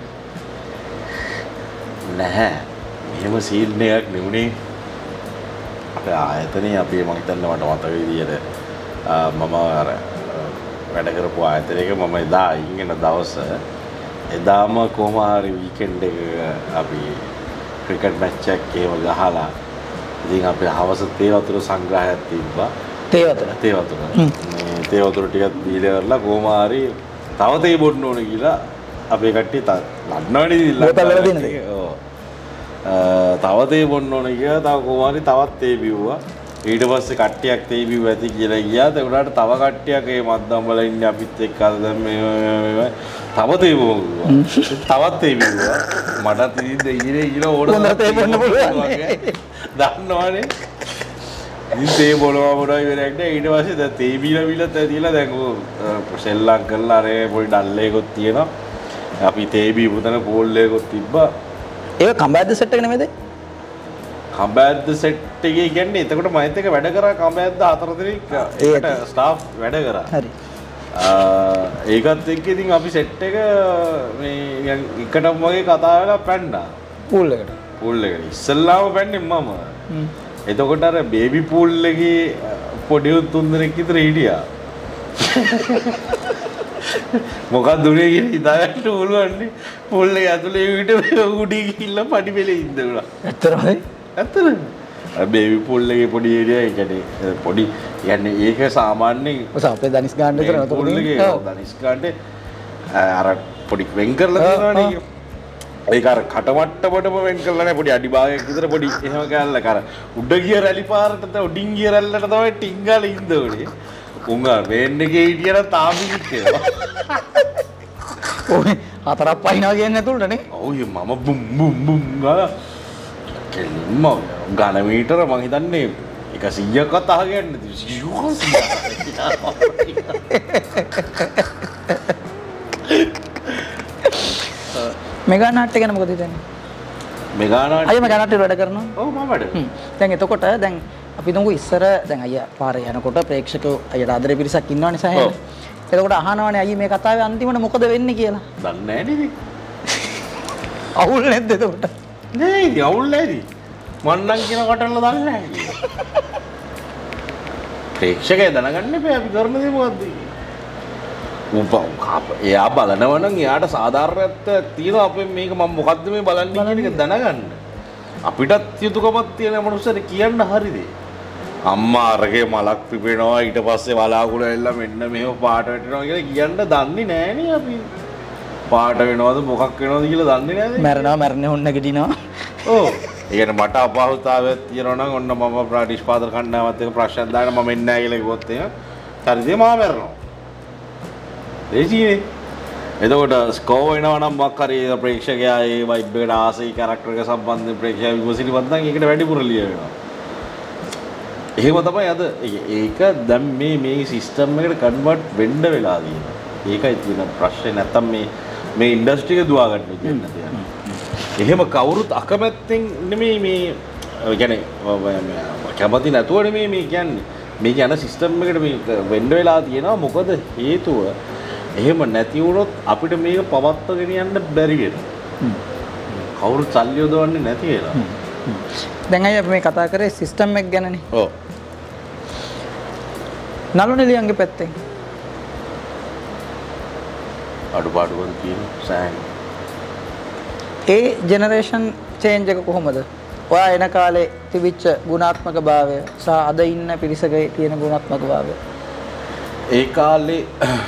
නැහැ. එහෙම සීන් එකක් නෙුනේ. අපේ ආයතනයේ අපි මම හිතන්නේ මට මතක විදියට මම අර වැඩ කරපු ආයතනයක මම එදා ඉගෙන දවස එදාම කොහොම හරි වීකෙන්ඩ් එක අපි ක්‍රිකට් මැච් එකක් එහෙම ගහලා ඉතින් අපි හවස තේ වතුර සංග්‍රහයක් තිබ්බා. තේ වතුර. මේ තේ වතුර ටිකක් දීලා කරලා කොහොම හරි තව තේ බොන්න ඕන කියලා අපේ කට්ටිය ලන්නවනේ ඉල්ලන්නේ. ඔව්. තව තේ බොන්න ඕන කියලා තව කොහොම හරි තවත් තේ බිව්වා. ඊට පස්සේ කට්ටියක් තේ බිව් ඇති කියලා ගියා. ඒ උනාට තව කට්ටියක් ඒ මද්දම් වල ඉන්නේ අපිත් එක්ක අද දැන් මේ තව තේ බොවුවා. තවත් තේ බිව්වා. මටත් ඉතින් ඉන්නේ ඕන තේ බොන්න පුළුවන්. දන්නවනේ. ඉතින් තේ බොලවා බොනවා ඉවරයක් නෑ. ඊට පස්සේ දැන් තේ බීලා බීලා තියලා දැන් සෙල්ලම් කරලා අර පොඩි ඩල්ලේකොත් තියෙනවා. අපි තේ බීපු තැන පෝල් එකකොත් තිබ්බා. ඒක කම්බෑද්ද සෙට් එක නෙමෙයිද? කම්බෑද්ද සෙට් එකේ කියන්නේ එතකොට මයිත් එක වැඩ කරා කම්බෑද්ද 4 දෙනෙක් ඒකට ස්ටාෆ් වැඩ කරා. හරි. ඒකත් එක්ක ඉතින් අපි සෙට් එක මේ එකටම වගේ කතා වෙලා පැන්නා. පූල් එකට. පූල් එකට. ඉස්සල්ලාම පැන්නේ මම. එතකොට අර බේබි පූල් එකේ පොඩි උන් 3 දෙනෙක් විතර හිටියා. මොකක්ද දුනේ කියලා හිතාගන්න පුළුවන්නේ. පූල් එක ඇතුලේ විට උඩි ගිහිල්ලා පඩි පෙලේ ඉඳුණා. ඇත්තටමයි? ඇත්තටම. අර බේබි පූල් එකේ පොඩි ඒරියා ඒ කියන්නේ පොඩි කියන්නේ ඒක සාමාන්‍යයෙන් ඔස අපේ දනිස් ගාන්න විතර නතර පූල් එකේ දනිස් ගාන්නේ අර පොඩි වෙන් කරලා තියෙනවනේ. ඒක අර කටමට්ටමටම වෙන් කරලා නැහැ පොඩි අඩි භාගයක් විතර පොඩි එහෙම කැල්ලක් අර උඩ ගිය රැලි පාරට උඩින් ගිය රැල්ලට තමයි ටින් ගාලා ඉඳෝනේ. උංගා වේන් එකේ හිටියනම් තාපිත් කියලා. ඔය හතරක් පහිනවා කියන්නේ නැතුළට නේ. ඔව් මම බුම් බුම් බුම් ගාලා කෙලින්ම ඝන මීටර මං හිතන්නේ 100ක්වත් අහගෙන මෙගා නාට්‍ය ගැන මොකද හිතන්නේ? මෙගා නාට්‍ය අයියා මෙගා නාට්‍ය වැඩ කරනවා? ඔව් මම වැඩ. දැන් එතකොට දැන් අපි තුමු ඉස්සර දැන් අයියා පාරේ යනකොට ප්‍රේක්ෂකයෝ අයියට ආදරේ පිරිසක් ඉන්නවනේ සෑහෙන. එතකොට අහනවනේ අයියේ මේ කතාවේ අන්තිමට මොකද වෙන්නේ කියලා. දන්නේ නැහැ නේද? අවුල් නැද්ද එතකොට? නෑ ඉතින් අවුල් නැහැ ඉතින්. මන්නම් කියන කටල්ල දන්නේ නැහැ. ප්‍රේක්ෂකය දැනගන්න එපා අපි කරන දේ මොකද්ද එයා බලනවා නම් එයාට සාධාරණත්වයක් තියෙනවා අපේ මේක මම මොකද්ද මේ බලන්නේ කියන එක දැනගන්න. අපිටත් යුතුයකමක් තියෙන මනුස්සයෙක් කියන්න හරිද? අම්මා අරගේ මලක් පිපෙනවා ඊට පස්සේ වලාකුළු ඇවිල්ලා මෙන්න මේව පාට වැටෙනවා කියලා කියන්න දන්නේ නෑනේ අපි. පාට වෙනවද මොකක් වෙනවද කියලා දන්නේ නෑනේ. මැරෙනවා මැරෙන්නේ හොන්න ගෙඩිනවා. ඔව්. ඒ කියන්නේ මට අපහසුතාවයක් තියෙනවා නම් ඔන්න මම ප්‍රාතිස්පාදක කණ්ඩායමත් එක්ක ප්‍රශ්නයක් දාගෙන මම එන්නේ නැහැ කියලා කිව්වොත් එහෙම හරිද මම මැරෙනවා. ඒජීනේ. එතකොට ස්කෝර් වෙනවා නම් මොකක් හරි ප්‍රේක්ෂකයා ඒ වයිබ් එකට ආසයි කැරක්ටර් එක සම්බන්ධ ප්‍රේක්ෂකයා විමසිලිවත් නම් ඒකට වැඩිපුර ලියවෙනවා. එහෙම තමයි අද ඒක දැන් මේ සිස්ටම් එකට කන්වර්ට් වෙන්න වෙලා තියෙනවා. ඒකයි තියෙන ප්‍රශ්නේ නැත්තම් මේ ඉන්ඩස්ට්‍රි එක දුවා ගන්න විදියක් නැතිනම්. එහෙම කවුරුත් අකමැත්තෙන් නෙමෙයි මේ කියන්නේ කැමති නැතුව නෙමෙයි මේ කියන්නේ. මේ කියන සිස්ටම් එකට මේ වෙන්න වෙලා තියෙනවා මොකද හේතුව එහෙම නැති වුණොත් අපිට මේක පවත්වාගෙන යන්න බැරි වෙනවා. කවුරුත් සල්ලි යොදවන්නේ නැති වෙලා. දැන් අය අපි මේ කතා කරේ සිස්ටම් එක ගැනනේ. ඔව්. නළු නිලියන්ගේ පැත්තෙන් අඩුපාඩුවන් තියෙන සෑහෙන. ඒ ජෙනරේෂන් චේන්ජ් එක කොහොමද? ඔයා එන කාලේ තිබිච්ච ගුණාත්මක භාවය සහ අද ඉන්න පිරිසකේ තියෙන ගුණාත්මක භාවය. ඒ කාලේ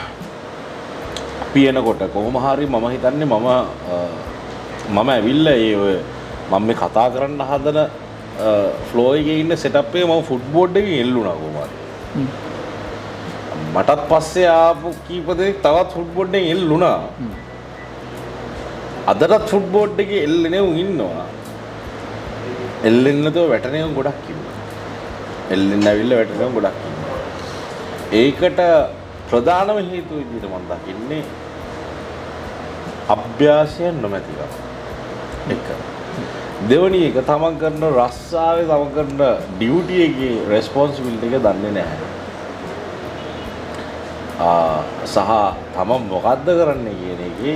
පියනකොට කොහොම හරි මම හිතන්නේ මම ඇවිල්ලා ඒ ඔය මම මේ කතා කරන්න හදන ෆ්ලෝ එකේ ඉන්න සෙටප් එකේ මම ෆුට් බෝඩ් එකකින් එල්ලුණා කොහොම හරි. මටත් පස්සේ ආපු කීප දෙනෙක් තවත් ෆුට් බෝඩ් එකෙන් එල්ලුණා. අදටත් ෆුට් බෝඩ් එකේ එල්ලෙනේ උන් ඉන්නවා. එල්ලෙන්නේ නැතුව වැටෙනේ ගොඩක් ඉන්නවා. එල්ලෙන්න ඇවිල්ලා වැටෙනේ ගොඩක් ඉන්නවා. ඒකට ප්‍රධානම හේතුව විදිහට මම දකින්නේ අභ්‍යාසය නොමැතිකම. එක. දෙවැනි එක තමන් කරන රස්සාවේ තමන් කරන ඩියුටි එකේ රෙස්පොන්සිබිලිටි එක දන්නේ නැහැ. සහ තමන් මොකද්ද කරන්නේ කියන එකේ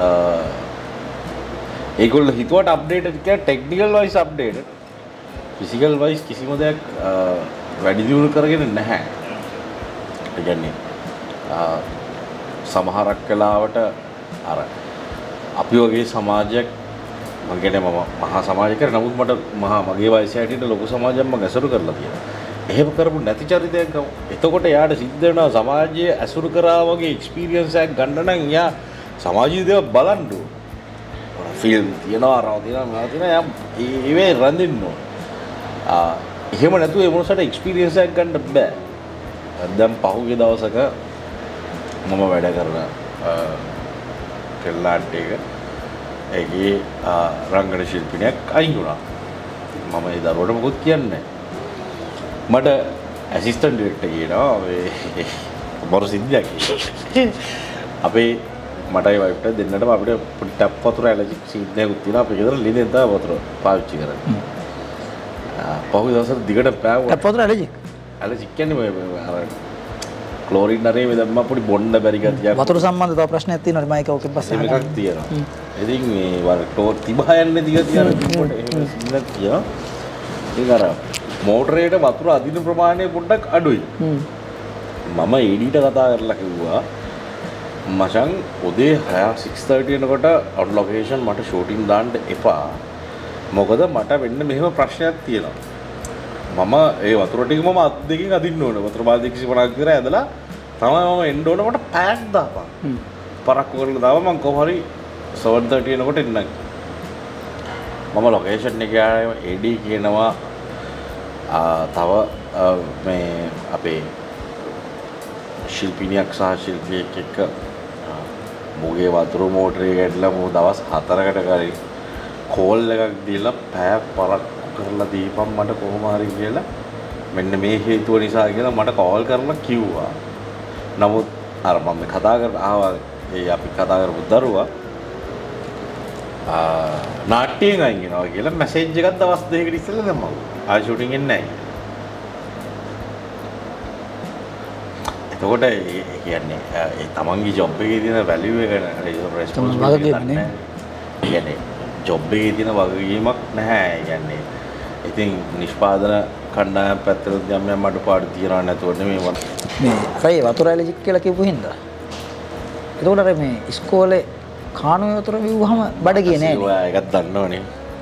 ඒගොල්ලෝ හිතුවට අප්ඩේටඩ් කියලා technical wise updated physical wise කිසිම දෙයක් වැඩි දියුණු කරගෙන නැහැ. ඒ කියන්නේ සමහරක් වෙලාවට අර අපි වගේ සමාජයක් මම කියන්නේ මම මහා සමාජිකර නමුත් මට මගේ වයසේ හැටියට ලොකු සමාජයක් මම ඇසුරු කරලා තියෙනවා. එහෙම කරපු නැති චරිතයක් ගමු. එතකොට යාට සිද්ධ වෙනවා සමාජයේ ඇසුරු කරා වගේ එක්ස්පීරියන්ස් එකක් ගන්න නම් යා සමාජීය දේවල් බලන්න ඕන. ෆිල්ම් තියනවා රාව තියනවා ඒවේ රඳින්න ඕන. එහෙම නැතුව ඒ මොනසට එක්ස්පීරියන්ස් එකක් ගන්න බෑ. දැන් පහුගිය දවසක මම වැඩ කරන කෙල්ලාන්ට එක ඒකේ රංගන ශිල්පිනියක් අයින් වුණා. මම ඒ දරුවට මොකුත් කියන්නේ නැහැ. මට ඇසිස්ටන්ට් ඩිරෙක්ටර් කියනවා මේ බොරු සිද්ධියක් අපේ මටයි වයිෆ්ට දෙන්නටම අපිට පොඩි ටැප් වතුර ඇලර්ජික් සීඩ්නයක්ත් තියෙනවා අපි ගෙදර ලිඳෙන් තමයි වතුර පාවිච්චි කරන්නේ පහුගිය දවසට දිගට පෑවුවා ටැප් වතුර ඇලර්ජික් කියන්නේ මේ අර ක්ලෝරින් නරේ මේ දැම්ම පොඩි බොන්න බැරි ගතියක් වතුර සම්බන්ධ තව ප්‍රශ්නයක් තියෙනවා මම ඒක ඔකෙන් පස්සේ එකක් තියෙනවා ඉතින් මේ වර ක්ලෝර් තිබහ යන්නේ දිග තියන රිපෝට් එහෙම සින්නක් කියනවා ඉතින් අර මෝටරේට වතුර අදින ප්‍රමාණය පොඩ්ඩක් අඩුයි මම එඩීට කතා කරලා කිව්වා මචං උදේ 6:30 වෙනකොට ඔන් ලොකේෂන් මට ෂූටින් දාන්න එපා මොකද මට වෙන්න මෙහෙම ප්‍රශ්නයක් තියෙනවා මම ඒ වතුර ටික මම අත් දෙකකින් අදින්න ඕනේ වතුර බාල්දිය 150ක් විතර ඇදලා තමයි මම එන්න ඕනේ මට පැක් දාපන් පරක්කු කරලා දාව මම කොහොම හරි 7:30 වෙනකොට එන්නම් මම ලොකේෂන් එකේ ආවේ එඩී කියනවා තව මේ අපේ ශිල්පිනියක් සහ ශිල්පියෙක් එක්ක මුගේ වතුර මෝටරේ ගැටලා මෝ දවස් 4කට කරේ කෝල් එකක් දීලා පැය පරක්කු කරලා දීපම් මට කොහොම හරි කියලා මෙන්න මේ හේතුව නිසා කියලා මට කෝල් කරලා කිව්වා. නමුත් අර මම කතා කර ආවා ඒ අපි කතා කරපු දරුවා නාට්‍යයෙන් අයින් වෙනවා කියලා මැසේජ් එකක් දවස් දෙකකට ඉස්සෙල්ලා දැම්මා. ආයි ෂූටින් එන්නේ නැහැ. එතකොට ඒ කියන්නේ ඒ තමන්ගේ ජොබ් එකේ තියෙන වැලියු එක රෙස්පොන්සිබිලිටි නැහැ. කියන්නේ ජොබ් එකේ තියෙන වගකීමක් නැහැ. කියන්නේ ඉතින් නිෂ්පාදන කණ්ඩායම් පැත්තට යම් යම් අඩුපාඩු තියනවා නැතුව නෙමෙයි මේ කයි වතුර ඇලර්ජික් කියලා කියපු හින්දා. එතකොට අර මේ ඉස්කෝලේ කානුවේ වතුර බිව්වහම බඩගියේ නෑ නේ. ඒකත් දන්නවනේ.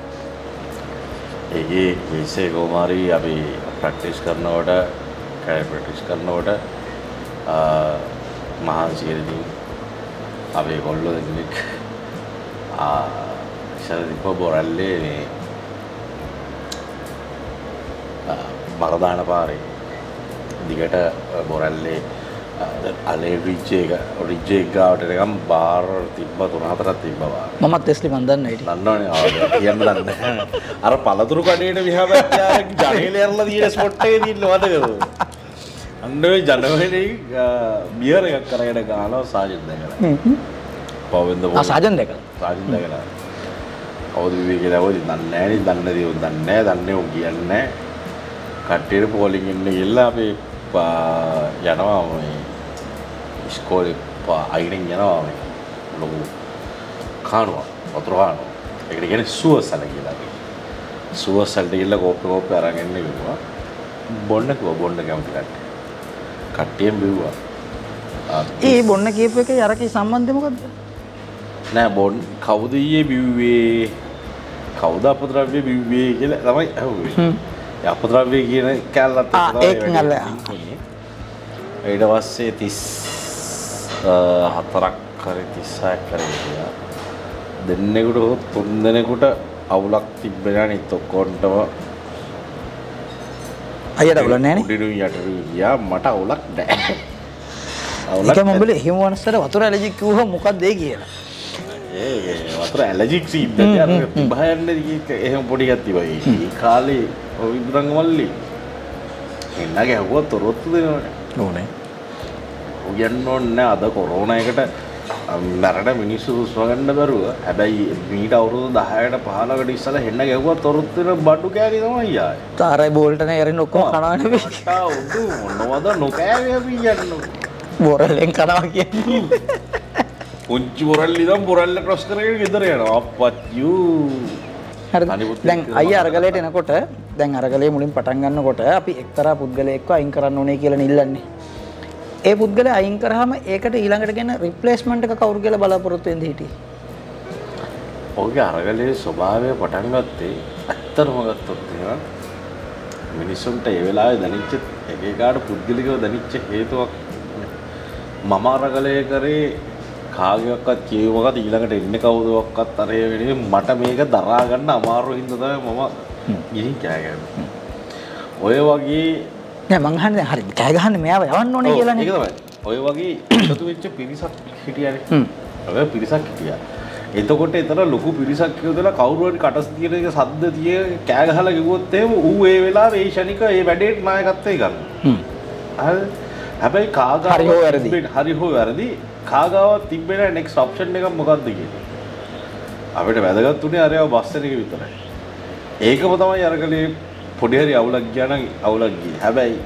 ඒකේ විශේෂ කොමාරි අපි ප්‍රැක්ටිස් කරනකොට මහන්සියේදී අපි කොල්ලෝ දෙන්නෙක් ඉස්සරදීප බොරල්ලේ මේ මරදාන පාරේ දිගට බොරල්ලේ අලේ රිජ් එක ගාවට නිකන් බාර් තිබ්බ 3-4ක් තිබ්බවා මමත් එස්ලි මන් දන්න හිටියේ දන්නවනේ කියන්න දන්නේ අර පළතුරු කඩේට විහාරයක් ජනේලේ අරලා තියෙන ස්පොට් එකේ තියෙන වදකද අන්නේ ජනවලේ බියර් එකක් කරගෙන ගහනවා සාජන් දැකලා පවෙන්ද සාජන් දැකලා කවුද විවි කියලා වොදි දන්නේ නැහැ නේ දන්නේ දේ දන්නේ නැහැ දන්නේ උන් කියන්නේ කට්ටියට පෝලිං ඉන්න ගිහලා අපි යනවා මේ ඉස්කෝලේ අයිනෙන් යනවා මේ ලොකු කානුව වතුර කානුව ඒකට කියන්නේ සුවසල කියලා අපි සුවසල්ට ගිහලා කෝප්පේ අරගෙන ඉන්නවා බොන්න කැමති කට්ටියෙන් බිව්වා ඒ බොන්න කියපු එකේ අරකේ සම්බන්ධය මොකද්ද නෑ බොන් කවුද ඊයේ බිව්වේ කවුද අපද්‍රව්‍ය බිව්වේ කියලා තමයි අහුවේ අපද්‍රව්‍ය කියන කැලලත් ඒකෙන් අල්ල ඊට පස්සේ 34ක් කරේ 36ක් කරේ කියලා දෙන්නෙකුට තුන් දෙනෙකුට අවුලක් තිබ්බේ නෑ නේ ඔක්කොන්ටම අයියට අවුලක් නෑනේ උඩිනු යටට ගියා මට අවුලක් නෑ ඒක මම බල එහෙම වනස්සට වතුර ඇලර්ජික් කිව්වම මොකක්ද ඒ කියලා ඒ වතුර ඇලර්ජික් සීඩ් එක අර තිබහයන්නේ එහෙම පොඩි එකක් තිබයි ඒ කාලේ ඔය විදුරංග මල්ලි එන්න ගැහුවා තොරොත්තු දෙනවනේ ඕනේ උයන්න ඕනේ අද කොරෝනා එකට මරණ මිනිස්සු හුස්ම ගන්න බැරුව හැබැයි මීට අවුරුදු 10කට 15කට ඉස්සලා හෙන්න ගැහුවා තොරොත්තු දෙන බඩු කෑලි තමයි ආයේ තාරයි බෝල්ට නේ යරින් ඔක්කොම කනවනේ මට උඩු මොනවද නොකෑවේ අපි යන්නේ බොරලෙන් කනවා කියන්නේ පුංචි බොරල් ඉදන් බොරල්ල ක්‍රොස් කරගෙන ගෙදර යනවා අප්පච්චියෝ හරි දැන් අයියා අරගලයට එනකොට දැන් අරගලේ මුලින් පටන් ගන්නකොට අපි එක්තරා පුද්ගලයෙක්ව අයින් කරන්න ඕනේ කියලා නිල්ලන්නේ ඒ පුද්ගලයා අයින් කරාම ඒකට ඊළඟට ගෙන රිප්ලේස්මන්ට් එක කවුරු කියලා බලාපොරොත්තු වෙන්න හිටියේ ඔහුගේ අරගලේ ස්වභාවය පටන් ගත්තේ ඇත්තම ගත්තොත් එහෙනම් මිනිසුන්ට ඒ වෙලාවේ දැනෙච්ච එකේකාට පුද්ගලිකව දැනෙච්ච හේතුවක් මම අරගලේ කරේ කාගේවත් කියවකට ඊළඟට එන්නේ කවුදවත් අර ඒ වෙලේ මට මේක දරා ගන්න අමාරු හින්දා තමයි මම ගිහින් කෑ ගහන්නේ. ඔය වගේ නෑ මං අහන්නේ හරි කෑ ගහන්නේ මෙයාව යවන්න ඕනේ කියලානේ. ඒක තමයි. ඔය වගේ එකතු වෙච්ච පිරිසක් හිටියානේ. ඔය පිරිසක් හිටියා. එතකොට එතන ලොකු පිරිසක් කියවදලා කවුරු හරි කටස් තියෙන එක සද්ද තිය කෑ ගහලා කිව්වොත් එහෙම ඌ ඒ වෙලාවේ ඒ ෂණික ඒ වැඩේට නායකත්වය ගන්නවා. හරි. හැබැයි කාගාව හරි හෝ වැරදි කාගාව තිබ්බේ නැහැ නෙක්ස්ට් ඔප්ෂන් එක මොකක්ද කියන්නේ. අපිට වැදගත් උනේ අරයව බස් එක විතරයි. ඒකම තමයි අරගලේ පොඩි හරි අවුලක් ගියා නම් අවුලක් ගියේ. හැබැයි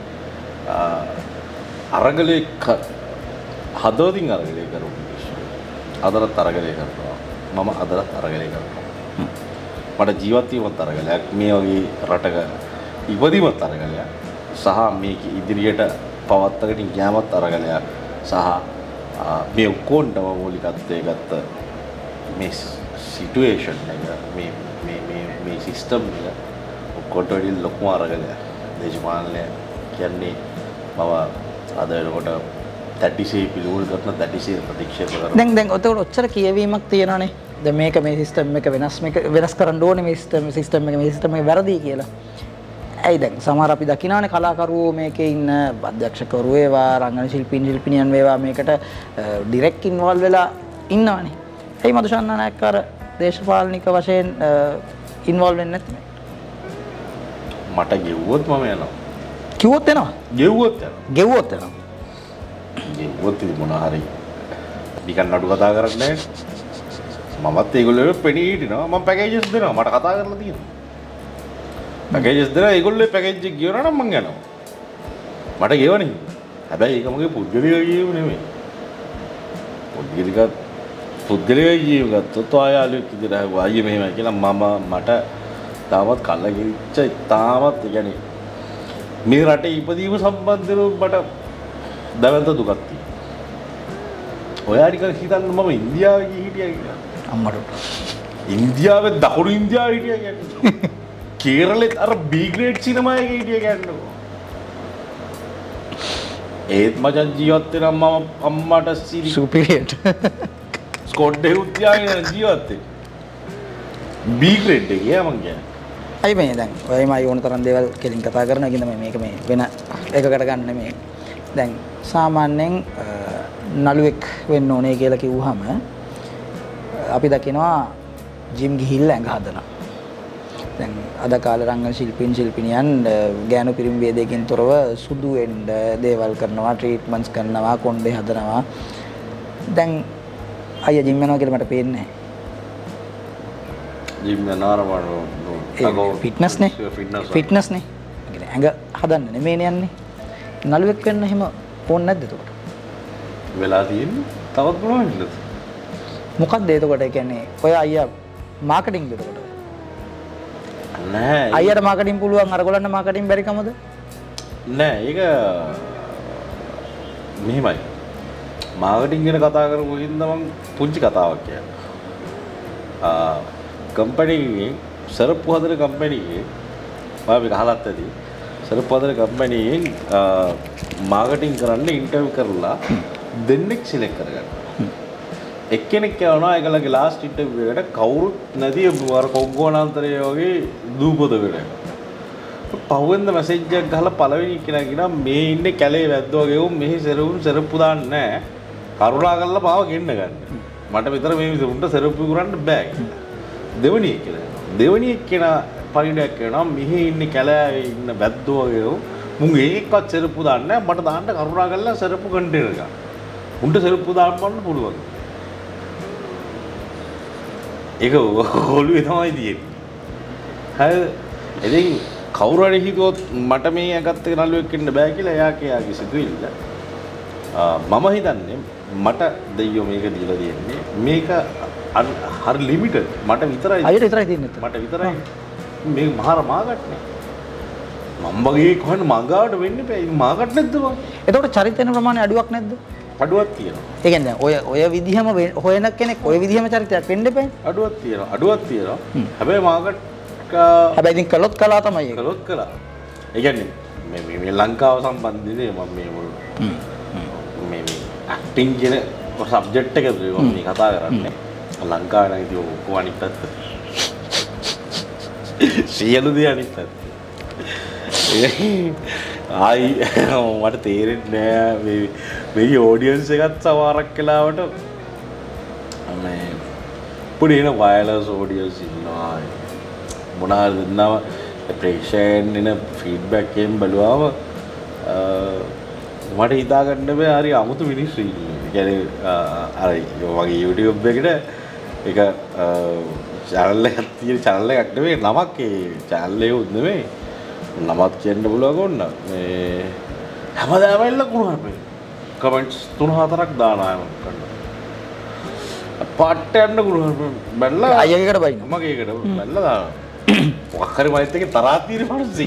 අරගලේ හදවතින් අරගලේ කරු. අදරත් අරගලේ කරනවා. මම අදරත් අරගලේ කරනවා. මට ජීවත් වීමත් අරගලයක් මේ වගේ රටක ඉපදීමත් අරගලයක් සහ මේක ඉදිරියට පවත්වාගෙන යාමත් අරගලයක් සහ මේ ඔක්කොන්ටම මූලිකත්වයේ ගත්ත මේ සිටුේෂන් එක මේ සිස්ටම් එක ඔක්කොට වඩා ලොකුම අරගලයක්. දේශපාලනය කියන්නේ මම අද වෙනකොට තැටිසේ පිළිවෙල කරන තැටිසේ ප්‍රතික්ෂේප කරනවා. දැන් ඔතකොට ඔච්චර කියවීමක් තියෙනවානේ. දැන් මේක මේ සිස්ටම් එක වෙනස් කරන්න ඕනේ මේ සිස්ටම් එක වැරදි කියලා. ඇයි දැන් සමහර අපි දකිනානේ කලාකරුවෝ මේකේ ඉන්න අධ්‍යක්ෂකවරු වේවා රංගන ශිල්පීන් වේවා මේකට ඩිරෙක්ට් ඉන්වෝල්ව් වෙලා ඉන්නවානේ. ඇයි මදුෂාන් නායක අර දේශපාලනික වශයෙන් ඉන්වෝල්ව් වෙන්නේ නැත්තේ? මට ගෙව්වොත් මම යනවා. කිව්වොත් එනවා. ගෙව්වොත් යනවා. ගෙව්වොත් එනවා. ගෙව්වොත් ඉතින් මොනවා හරි නිකන් නඩු කතා කරන්නේ නැහැ. මමත් ඒගොල්ලෝ පෙනී හිටිනවා. මම පැකේජස් දෙනවා. මට කතා කරලා තියෙනවා. පැකේජස් දෙනවා. ඒගොල්ලෝ පැකේජ් එක ගියනවා නම් මං යනවා. මට ගෙවන්නේ. හැබැයි ඒක මගේ පුද්ගලික ජීවීම නෙමෙයි. පුද්ගලික ජීවීම ගත්තොත් ආයාලුවෙක් විදිහට ආයේ මෙහෙමයි කියලා මට තාමත් කල්ලගිරිච්ච තාමත් يعني මේ රටේ ඉපදීම සම්බන්ධව මට දවල්ත දුකක් තියෙනවා. ඔයා නිකන් හිතන්න මම ඉන්දියාවේ හිටියා කියලා. අම්මට. ඉන්දියාවේ දකුණු ඉන්දියාවේ හිටියා කියන්නේ. කේරළෙත් අර B grade සිනමා එකේ හිටියා කියන්නේ. ඒත් මචං ජීවත් වෙන මම අම්මට සුපිරියට. ස්කොට් දෙවුත් තියාගෙන ජීවත් වෙන්නේ. B grade එකේ මං කියන්නේ. අයි මේ දැන් ඔයමයි ඕන තරම් දේවල් කෙලින් කතා කරන එක තමයි මේක මේ වෙන එකකට ගන්න නෙමෙයි. දැන් සාමාන්‍යයෙන් නළුවෙක් වෙන්න ඕනේ කියලා කිව්වහම අපි දකිනවා ජිම් ගිහිල්ලා ඇඟ හදනවා. දැන් අද කාලේ රංගන ශිල්පිනියන් ගෑනු පිරිමි ભેදයකින් තොරව සුදු වෙන්න දේවල් කරනවා, ට්‍රීට්මන්ට්ස් කරනවා, කොණ්ඩේ හදනවා. දැන් අයියා ජිම් යනවා කියලා මට පේන්නේ නැහැ. ජිම් යනවා ෆිට්නස් නේ. ෆිට්නස් නේ. ඇඟ හදන්න නෙමෙයිනේ යන්නේ. නළුවෙක් වෙන්න එහෙම ඕනේ නැද්ද එතකොට? වෙලා තියෙන්නේ තවත් මොනවද? මොකක්ද එතකොට? ඒ කියන්නේ ඔය අයියා මාකටිංද එතකොට? නෑ. අයියට මාකටිං පුළුවන් අරගොල්ලන්ට මාකටිං බැරි කමද? නෑ ඒක මෙහෙමයි. මාකටිං ගැන කතා කරපු හින්දා මම පුංචි කතාවක් කියන්නම්. කම්පැනි එකේ සරප්පු හදන කම්පැනි එකේ මම මේක අහලත් ඇති. සරප්පු හදන කම්පැනි එකේ මාකටිං කරන්න ඉන්ටර්විව් කරලා දෙන්නෙක් සිලෙක්ට් කරගන්න. එක්කෙනෙක් කියනවා ඒගොල්ලන්ගේ ලාස්ට් ඉන්ටර්විව් එකට කවුරුත් නැති අර කොංගෝනාන්තරයේ වගේ දූපතකට. පහුවෙන්ද මැසේජ් එකක් ගහලා පළවෙනි කෙනා කියනවා මේ ඉන්නේ කැලේ වැද්දෝ වගේ උන් මෙහි සරප්පු දාන්නේ නැහැ. කරුණා කරලා පාව ගෙන්න ගන්න. මට විතර මේ විදිහට සරප්පු කරන්න බෑ කියලා. දෙවෙනි කෙනා පරිණයක් කරනවා මෙහි ඉන්නේ කැලේ ඉන්න වැද්දෝ වගේ මුන් ඒකවත් සරප්පු දාන්නේ නැහැ. මට දාන්න කරුණා කරලා සරප්පු කන්ටේනර් ගන්න. උන්ට සරප්පු දාන්න පුළුවන්. ඒක ඔළුවේ තමයි තියෙන්නේ. හරි. ඉතින් කවුරු හරි හිතුවොත් මට මේ අගත් එක නළුවෙක් වෙන්න බෑ කියලා එයාගේ සිතුවිල්ල. මම හිතන්නේ මට දෙයියෝ මේක දීලා දෙන්නේ. මේක හරි ලිමිටඩ්. මට විතරයි. අයියට විතරයි තියෙන්නේ. මට විතරයි. මේක මහා මාගට්නේ. මම වගේ කොහොමද මගාවට වෙන්නේ බෑ. මාගට් නැද්ද බං? එතකොට චරිතේන ප්‍රමාණය අඩුවක් නැද්ද? අඩුවක් තියෙනවා. ඒ කියන්නේ ඔය විදිහම හොයන කෙනෙක් ඔය විදිහම චරිතයක් වෙන්න එපා. අඩුවක් තියෙනවා. හැබැයි මාකට් හැබැයි ඉතින් කළොත් කළා තමයි ඒක. කළොත් කළා. ඒ කියන්නේ මේ ලංකාව සම්බන්ධනේ මම මේ ඇක්ටිං කියන සබ්ජෙක්ට් එක මේ කතා කරන්නේ. ලංකාවේ නම් ඉතින් ඔක්කොම අනිත් පැත්ත. සියලු දේ අනිත් පැත්ත. ආයි මට තේරෙන්නේ නෑ මේ ඔඩියන්ස් එකත් සමහරක් වෙලාවට මේ අප්පුඩි එන වයර්ලස් ඔඩියෝස් ඉන්නවා මොනවාද දෙන්නම ප්‍රේක්ෂකයන් එන ෆීඩ්බැක් එකෙන් බලුවාම මට හිතා ගන්න බෑ හරි අමුතු මිනිස්සු ඉන්නේ. ඒ කියන්නේ අර වගේ YouTube එකට ඒක channel එකක් තියෙන channel එකක් නෙමෙයි නමක් ඒ channel එක උත් නෙමෙයි. නමක් කියන්න පුළුවන් ඕන. මේ හැමදාම එල්ල කුණාපේ. කමෙන්ට්ස් 3-4ක් දානවා මම කරනවා. පාට යන්න කුණාපේ. බැලලා අයියකට බයින්න. මගේ එකට බැලලා දානවා. මොකක් හරි මයිත් එකේ තරහා තියෙන මිනිස්සු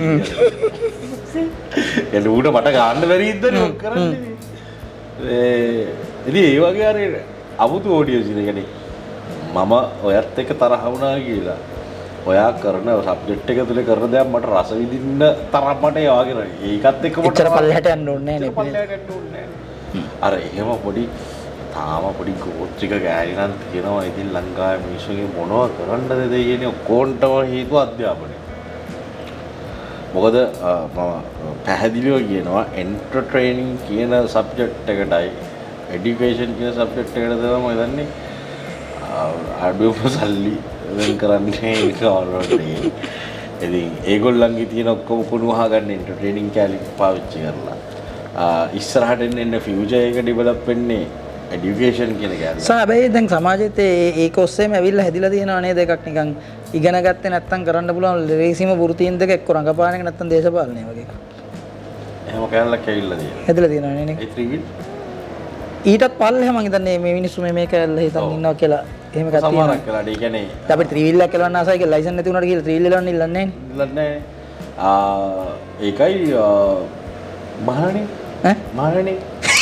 එළ ඌට මට ගන්න බැරි ඉදනේ ඔක් කරන්නේ. ඉතින් ඒ වගේ හරි අමුතු ඔඩියෝස් ඉන්නේ. يعني මම ඔයත් එක්ක තරහ වුණා කියලා ඔයා කරන සබ්ජෙක්ට් එක තුල කරන දේ මට රස විඳින්න තරම් මට ඒ වගේ නෑ. ඒකත් එක්ක මට ඉතර පල්ලෙහාට යන්න ඕනේ නෑ පල්ලෙහාට යන්න ඕනේ නෑ. අර එහෙම පොඩි තාම පොඩි ගෝත්‍රික ගෑණි නම් තියෙනවා. ඉතින් ලංකාවේ මිනිස්සුගේ මොනවා කරන්නද දෙයනේ ඔක්කොන්ටම හේතුව අධ්‍යාපනය. මොකද මම පැහැදිලිව කියනවා එන්ටර්ටේනින් කියන සබ්ජෙක්ට් එකටයි এডুকেෂන් කියන සබ්ජෙක්ට් එකට තමයි මම දන්නේ අඩුවම සල්ලි වෙන් කරන්නේ කවුරුත්. ඉතින් ඒගොල්ලන්ගේ තියෙන ඔක්කොම කුණු වහගන්න එන්ටර්ටේනින් කැලි පාවිච්චි කරලා ඉස්සරහට එන්න ෆියුචර් එක ඩෙවලොප් වෙන්නේ එඩියුකේෂන් කියන කැලේ. හැබැයි දැන් සමාජෙත් ඒක ඔස්සේම ඇවිල්ලා හැදිලා තියෙනවා නේද එකක් නිකන් ඉගෙන ගත්තේ නැත්තම් කරන්න පුළුවන් රේසිම වෘත්තීන් දෙක එක්ක රංගපාන එක නැත්තම් දේශපාලනය වගේ එකක්. එහෙම කැලලක් ඇවිල්ලා තියෙනවා. හැදිලා තියෙනවා නේ නේ. ඒ ත්‍රිවිල් ඊටත් පල්ලෙහා මම හිතන්නේ මේ මිනිස්සු මේ කැලල හිතන් ඉන්නවා කියලා එහෙම එකක් තියෙනවා. සමහරක් කළා. ඒ කියන්නේ අපි ත්‍රිවිල් එකක් එලවන්න ආසයි කියලා ලයිසන් නැති වුණාට කියලා ත්‍රිවිල් එලවන්න ඉල්ලන්නේ නැහැ. ඒකයි මහරණේ ඈ මහරණේ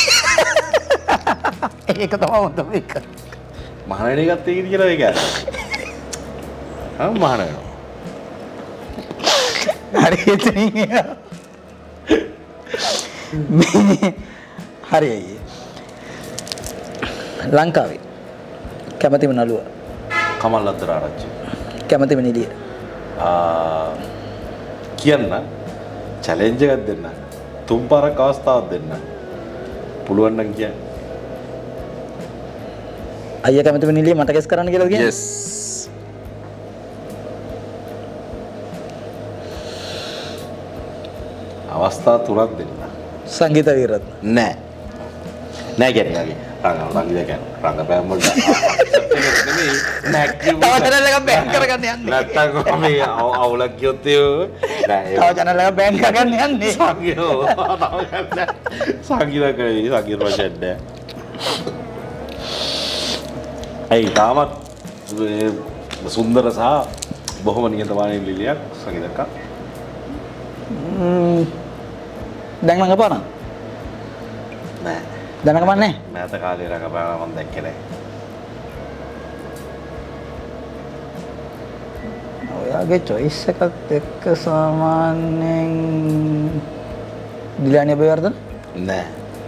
ඒක තමයි හොඳම එක. මහරණේ ගත්ත එකද කියලා ඒක ඇත්ත. මහරණේ. හරියට හරි අයියේ. ලංකාවේ කැමතිම නළුව කමල් අද්දරආරච්චි. කැමතිම නිලිය කියන්න චැලෙන්ජ් එකක් දෙන්න. තුන් පාරක් අවස්ථාවක් දෙන්න. පුළුවන් නම් කියන්න. අයියා කැමතිම නිලිය මට කෙස් කරන්න කියලා කියන්නේ? yes. අවස්ථා තුනක් දෙන්න. සංගීත විරත් නෑ. නෑ කියන්නේ යගේ. සංගීත කියන්නේ රංගපෑම් වලට නෙමෙයි නෑ කිව්ව. තව channel එකක් බෑන් කරගන්න යන්නේ. නැත්තම් මේ අවුලක් කියොත් නෑ. තව channel එකක් බෑන් කරගන්න යන්නේ. සංගීත කරේ සංගීත වශයෙන් නෑ. ඒ තාමත් සුන්දර සහ බොහොම නියතමානී ලිලියක් සංගීතකා. දැන් රඟපාන නෑ. දැන් රඟපන්නේ මෑත කාලේ රඟපාන මම දැක්කේ නෑ. ඔයාගේ choice එකත් එක්ක සාමාන්‍යයෙන් දිලානි අබේවර්ධන නෑ.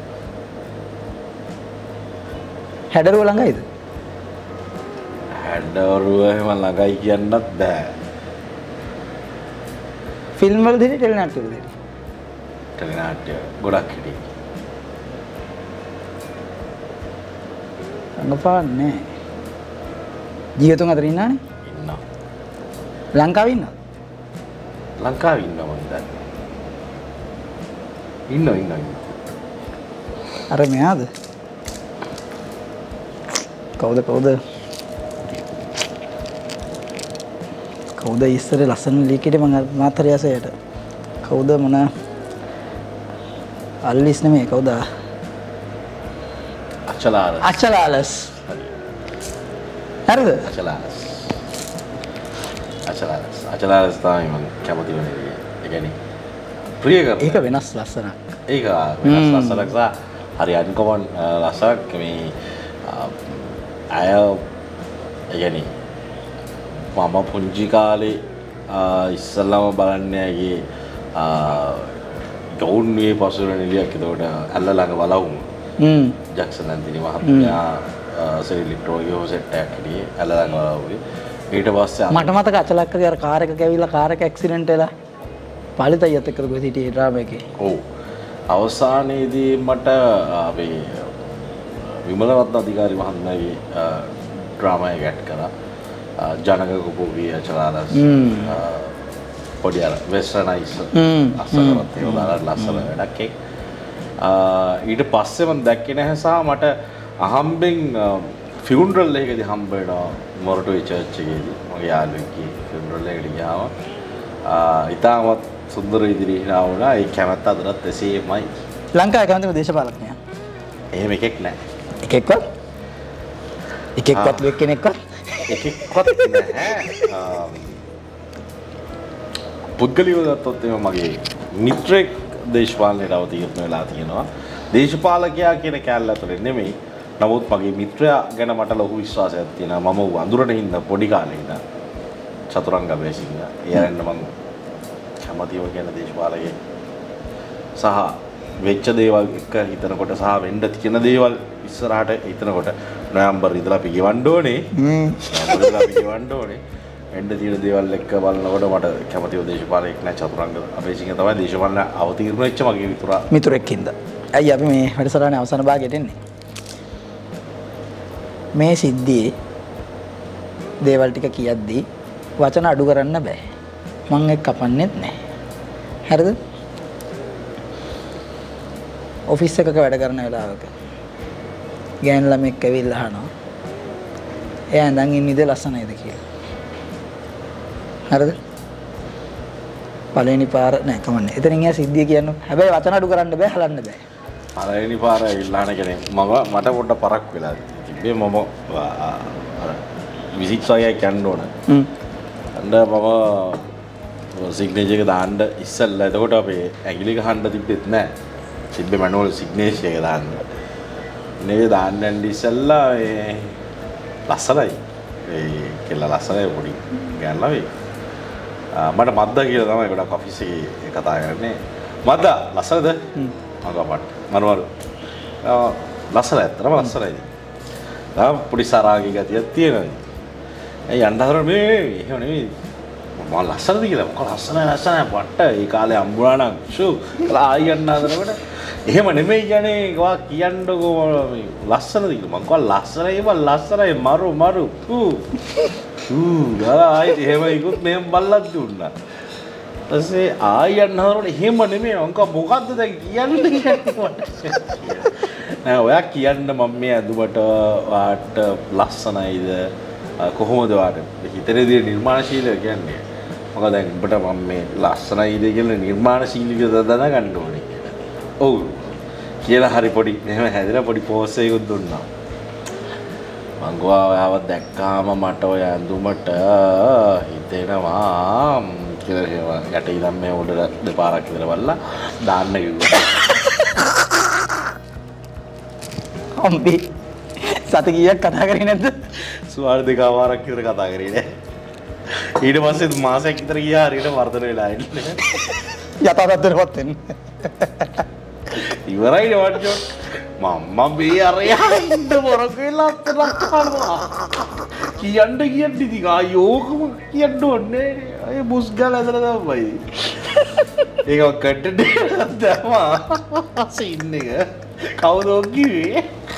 හැඩරුව ළඟයිද? හැඩරුව එහෙම ළඟයි කියන්නත් බෑ. ෆිල්ම් වලදී ටෙලි නාට්‍ය වලදී ටෙලි නාට්‍ය ගොඩක් හිටියේ. රඟපාන්නේ ජීවිතුන් අතර ඉන්නානේ. ඉන්නවා. ලංකාවේ ඉන්නවද? ලංකාවේ ඉන්නවා මම දන්නේ. ඉන්නවා. අර මෙයාද? කවුද ඉස්සර ලස්සන ලීකෙට මම මාතරියසයට කවුද මොන අල්ලිස් නෙමෙයි කවුද අචලාලස් හරිද අචලාලස් තමයි මම කැමති වෙන්නේ. ඒ කියන්නේ ප්‍රිය කරන ඒක වෙනස් ලස්සනක්. ඒක වෙනස් ලස්සනක් සහ හරි අන්කමන් ලස්සනක් මේ අය ඒ කියන්නේ මම පුංචි කාලේ ඉස්සල්ලාම බලන්නේ ඇගේ ගවුන් මේ පසුර නිලියක් එතකොට ඇල්ල ළඟ බලවුම් ජැක්සන් ඇන්තනි මහත්තයා සෙලිලික්ට්‍රෝනියෝ සෙට් එකක් හිටියේ ඇල්ල ළඟ බලවුවේ. ඊට පස්සේ මට මතක අචලක්කගේ අර කාර් එක කැවිලා කාර් එක ඇක්සිඩන්ට් වෙලා පාලිත අයියත් එක්ක ගොඩ හිටියේ ඩ්‍රාමා එකේ. ඔව්. අවසානයේදී මට අපේ විමලරත්න අධිකාරි මහත්මයාගේ ඩ්‍රාමා එක ඇඩ් කරා. ජනකකුපුගේ චලාරස් පොඩි අර වෙස්ටර්නයිස් අස්සරත් ඒ උදාහරණ ලස්සන වැඩක් එක් ඊට පස්සේ මම දැක්කේ නැහැ සහ මට අහම්බෙන් ෆියුනරල් එකකදී හම්බ වෙනවා මොරටුවේ චර්ච් එකේදී මගේ යාළුවෙක්ගේ ෆියුනරල් එකට ගියාම ඉතාමත් සුන්දර ඉදිරියට ආවුණා ඒ කැමැත්ත අදටත් එසේමයි ලංකාවේ කැමතිම දේශපාලකයා එහෙම එකෙක් නැහැ එකෙක්වත් කෙනෙක්වත් නැහැ පුද්ගලිකව ගත්තොත් එම මගේ මිත්‍රෙක් දේශපාලනයට අවතීර්ණ වෙලා තියෙනවා දේශපාලකයා කියන කැලල ඇතුලේ නෙමෙයි නමුත් මගේ මිත්‍රයා ගැන මට ලොකු විශ්වාසයක් තියෙනවා මම අඳුරට ඉන්න පොඩි කාලේ ඉඳන් චතුරංග බේසිංහ එයාරෙන්න මම කැමතිව කියන දේශපාලකයෙක් සහ වෙච්ච දේවල් එක හිතනකොට සහ වෙන්න තියෙන දේවල් ඉස්සරහට හිතනකොට නොවැම්බර් ඉඳලා අපි ගෙවන්න ඕනේ වෙන්න තියෙන දේවල් එක්ක බලනකොට මට කැමතිව දේශපාලකයෙක් නෑ චතුරංග බේසිංහ තමයි දේශපාලන අවතීර්ණ වෙච්ච මගේ මිතුරෙක් හින්දා අයිය අපි මේ වැඩසටහනේ අවසාන භාගයට එන්නේ මේ සිද්ධියේ දේවල් ටික කියද්දී වචන අඩු කරන්න බෑ මං එක් කපන්නෙත් නැහැ හරිද ඔෆිස් එකක වැඩ කරන වෙලාවක ගෑනු ළමෙක් ඇවිල්ලා අහනවා එයා ඇඳන් ඉන්නේ ලස්සනයිද කියලා හරිද පළවෙනි පාර නෑ කමන්නේ එතනින් එයා සිද්ධිය කියන්නේ හැබැයි වචන අඩු කරන්න බෑ හලන්න බෑ පළවෙනි පාර ඉල්ලාන කෙනෙක් මට පොඩ්ඩක් පරක් වෙලා තිබ්බේ මම විසිට් වගේ යන්න ඕන අන්න මම සිග්නේචර් එක දාන්න ඉස්සෙල්ලා එතකොට අපේ ඇඟිලි ගහන්න තිබ්බෙත් නෑ තිබ්බේ මැනුවල් සිග්නේචර් එක දාන්න නේ දාන්න යන්න ඉස්සෙල්ලා ඒ ලස්සනයි ඒ කෙල්ල ලස්සනයි පොඩි ගෑනලා වේ මට මද්දා කියලා තමයි ගොඩක් ඔෆිස් එකේ කතා කරන්නේ මද්දා ලස්සනද මගපට මනවරු ලස්සනයි ඇත්තටම ලස්සනයි පොඩි සරාගී ගතියක් තියෙනවා ඒ යන්න හදන මේ එහෙම නෙමෙයි මම ලස්සනද කියලා මොකක් ලස්සනයි පට්ට ඒ කාලේ අම්බුණා නම් ෂූ කියලා ආයි යන්න හදනකොට එහෙම නෙමෙයි කියන්නේ ඔයා කියන්නකෝ මේ ලස්සනද කියලා මම ලස්සනයි මරු ගාලා ආයි එහෙම ඉක්ුත් මෙහෙම බල්ලක් දුන්නා ඊපස්සේ ආයි යන්න හදනකොට එහෙම නෙමෙයි මම මොකද්ද දැන් කියන්නේ නෑ ඔයා කියන්න මම මේ අදුමට වාට ලස්සනයිද කොහොමද වාට හිතේදී නිර්මාණශීලී කියන්නේ මොකද දැන් උඹට මම මේ ලස්සනයිද කියලා නිර්මාණශීලීව දැනගන්න ඕනේ ඔව් කියලා හරි පොඩි මෙහෙම හැදලා පොඩි පෝස් එකක් දුන්නා මං ගෝවා ඔයාව දැක්කාම මට ඔය ඇඳුමට හිතෙනවා කියලා ඒවා යට ඉඳන් මේ උඩට දෙපාරක් විතර බලලා දාන්න කිව්වා අම්බි සත කීයක් කතා කරේ නැද්ද? සුවාර දෙකමාරක් විතර කතා කරේ නෑ. ඊට පස්සේ මාසයක් විතර ගියා හරියට වර්ධන වෙලා ඉන්නේ. යථා තත්ත්වෙටපත් වෙන්න. ඉවරයි වට්ටෝ. මම්ම මේ අරයන්ද මොරක වෙලා අත්තලක් කරනවා. කියන්න ඉතින් ආයෝකම කියන්න ඕනේ. අය බුස් ගාලා ඇදලා තමයි. ඒක කට්ටට දැම්මා. සීන් එක. කවුද කිව්වේ?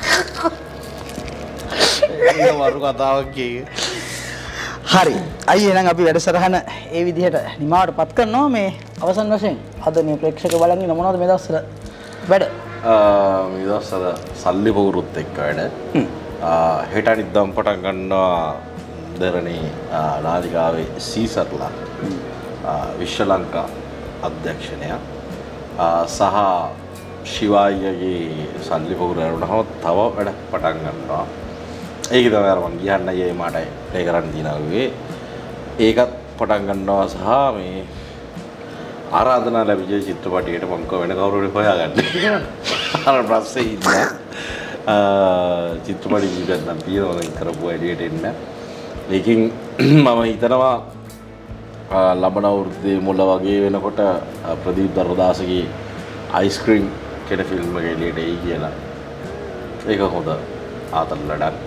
ඒක වරු කතාවක් කියේ. හරි. අයියේ එහෙනම් අපි වැඩසටහන ඒ විදිහට නිමාවටපත් කරනවා මේ අවසන් වශයෙන්. අද මේ ප්‍රේක්ෂක බලන් ඉන්න මොනවද මේ දවස්වල වැඩ? මේ දවස්වල සල්ලි පොකුරුත් එක්ක වැඩ. හෙට අනිද්දාම පටන් ගන්නවා දරණේ නාලිකාවේ සීසර්ලා විශ්ව ලංකා අධ්‍යක්ෂණය සහ ශිවායිගේ සල්ලි පොකුර ඇරුණාම තව වැඩ පටන් ගන්නවා. ඒක තමයි අර මං කියන්න අයියේ මට ප්ලේ කරන්න දිනාවේ. ඒකත් පටන් ගන්නවා සහ මේ ආරාධනා ලැබිච්ච චිත්‍රපටයකට මම වෙන කවුරුහරි හොයාගන්න. අර ප්‍රශ්නේ ඉන්නේ. චිත්‍රපටි විදිහට නම් පියවරෙන් කරපු එළියට එන්න. ඒකෙන් මම හිතනවා ලබන අවුරුද්දේ මුල වගේ වෙනකොට ප්‍රදීප් දරදාසගේ අයිස්ක්‍රීම් කෙන ෆිල්ම් එක එළියට එයි කියලා. ඒක හොඳ ආතල් ලඩක්.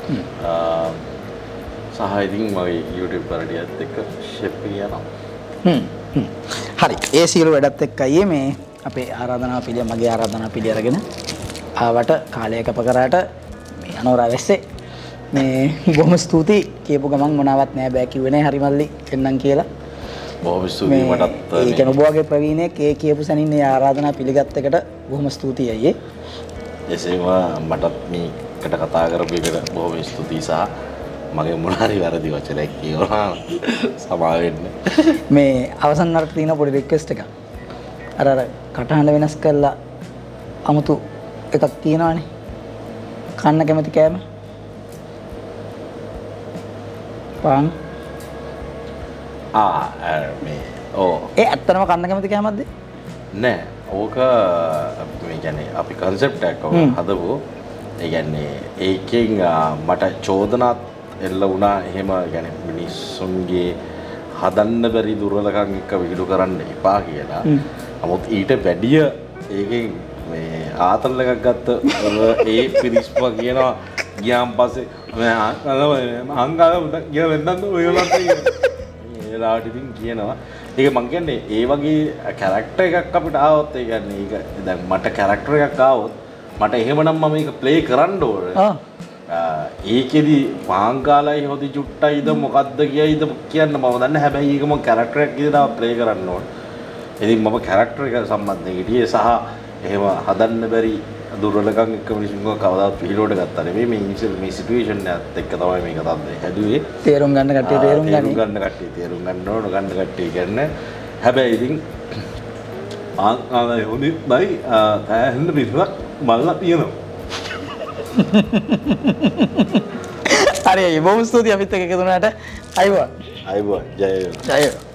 සහ ඉතින් මගේ YouTube පරඩියත් එක්ක ෂෙප් යනවා. හරි. ඒ සියලු වැඩත් එක්කයි මේ අපේ ආරාධනා පිළිය මගේ ආරාධනා පිළිය අරගෙන ආවට කාලය කැප කරාට මේ අනෝරා වැස්සේ මේ බොහොම ස්තුතියි කියපු ගමන් මොනවත් නෑ බෑ කිව්වේ නෑ හරි මල්ලි එන්නම් කියලා. බොහොම ස්තුතියි මටත් ඒ කියන්නේ ඔබ වගේ ප්‍රවීණයෙක් ඒ කියපු සැනින් මේ ආරාධනා පිළිගත් එකට බොහොම ස්තුතියි අයියේ. එසේම මටත් මේකට කතා කරපු එකට බොහොම ස්තුතියි සහ මගේ මොන හරි වැරදි වචනයක් කියනවා සමා වෙන්න. මේ අවසන් වරට තියෙන පොඩි රික්වෙස්ට් එකක්. අර කටහඬ වෙනස් කරලා අමුතු එකක් තියෙනවානේ. කන්න කැමති කෑම. පාන්. මේ ඕ ඒ ඇත්තටම කන්න කැමති කෑමක්ද? නෑ ඕක මේ කියන්නේ අපි කන්සෙප්ට් එකක් හදපු. ඒ කියන්නේ ඒකෙන් මට චෝදනාත් එල්ල වුණා එහෙම يعني මිනිස්සුන්ගේ හදන්න බැරි දුර්වලකම් එක්ක විහිළු කරන්න එපා කියලා. නමුත් ඊට වැඩිය ඒකෙන් මේ ආතල් එකක් ගත්ත ඒ පිරිස්ප කියනවා ගියාන් පස්සේ අංගල ගිය වෙන්නත් ඔයගොල්ලන්ට ඒලාට ඉතින් කියනවා. ඒක මං කියන්නේ ඒ වගේ කැරක්ටර් එකක් අපිට ආවොත් ඒ කියන්නේ ඒක දැන් මට කැරක්ටර් එකක් ආවොත් මට එහෙමනම් මම මේක ප්ලේ කරන්න ඕනේ. ඒකෙදි පාංකාලයි හොදි චුට්ටයිද මොකද්ද කියයිද කියන්න මම දන්නේ. හැබැයි ඒක මම කැරක්ටර් එකක් විදිහට ප්ලේ කරන්න ඕනේ. ඉතින් මම කැරක්ටර් එක සම්බන්ධයෙන් හිටියේ සහ එහෙම හදන්න බැරි දුර්වලකම් එක්ක මිනිස්සුන්ව කවදාවත් පිළිලෝට ගත්තා නෙවෙයි. මේ සිටුේෂන් එකත් එක්ක තමයි මේක තමයි හැදුවේ. තේරුම් ගන්න කට්ටිය තේරුම් ගන්න ඕන ගන්න කට්ටිය කියන්නේ. හැබැයි ඉතින් ආයි හොඳයි තෑහෙන්න පිටුවක් මල්ලා තියෙනවා. හරි බොහොම ස්තුතියි අපිත් එක්ක එකතු වුණාට. අයබෝන්. ජය වේවා. ජය වේවා.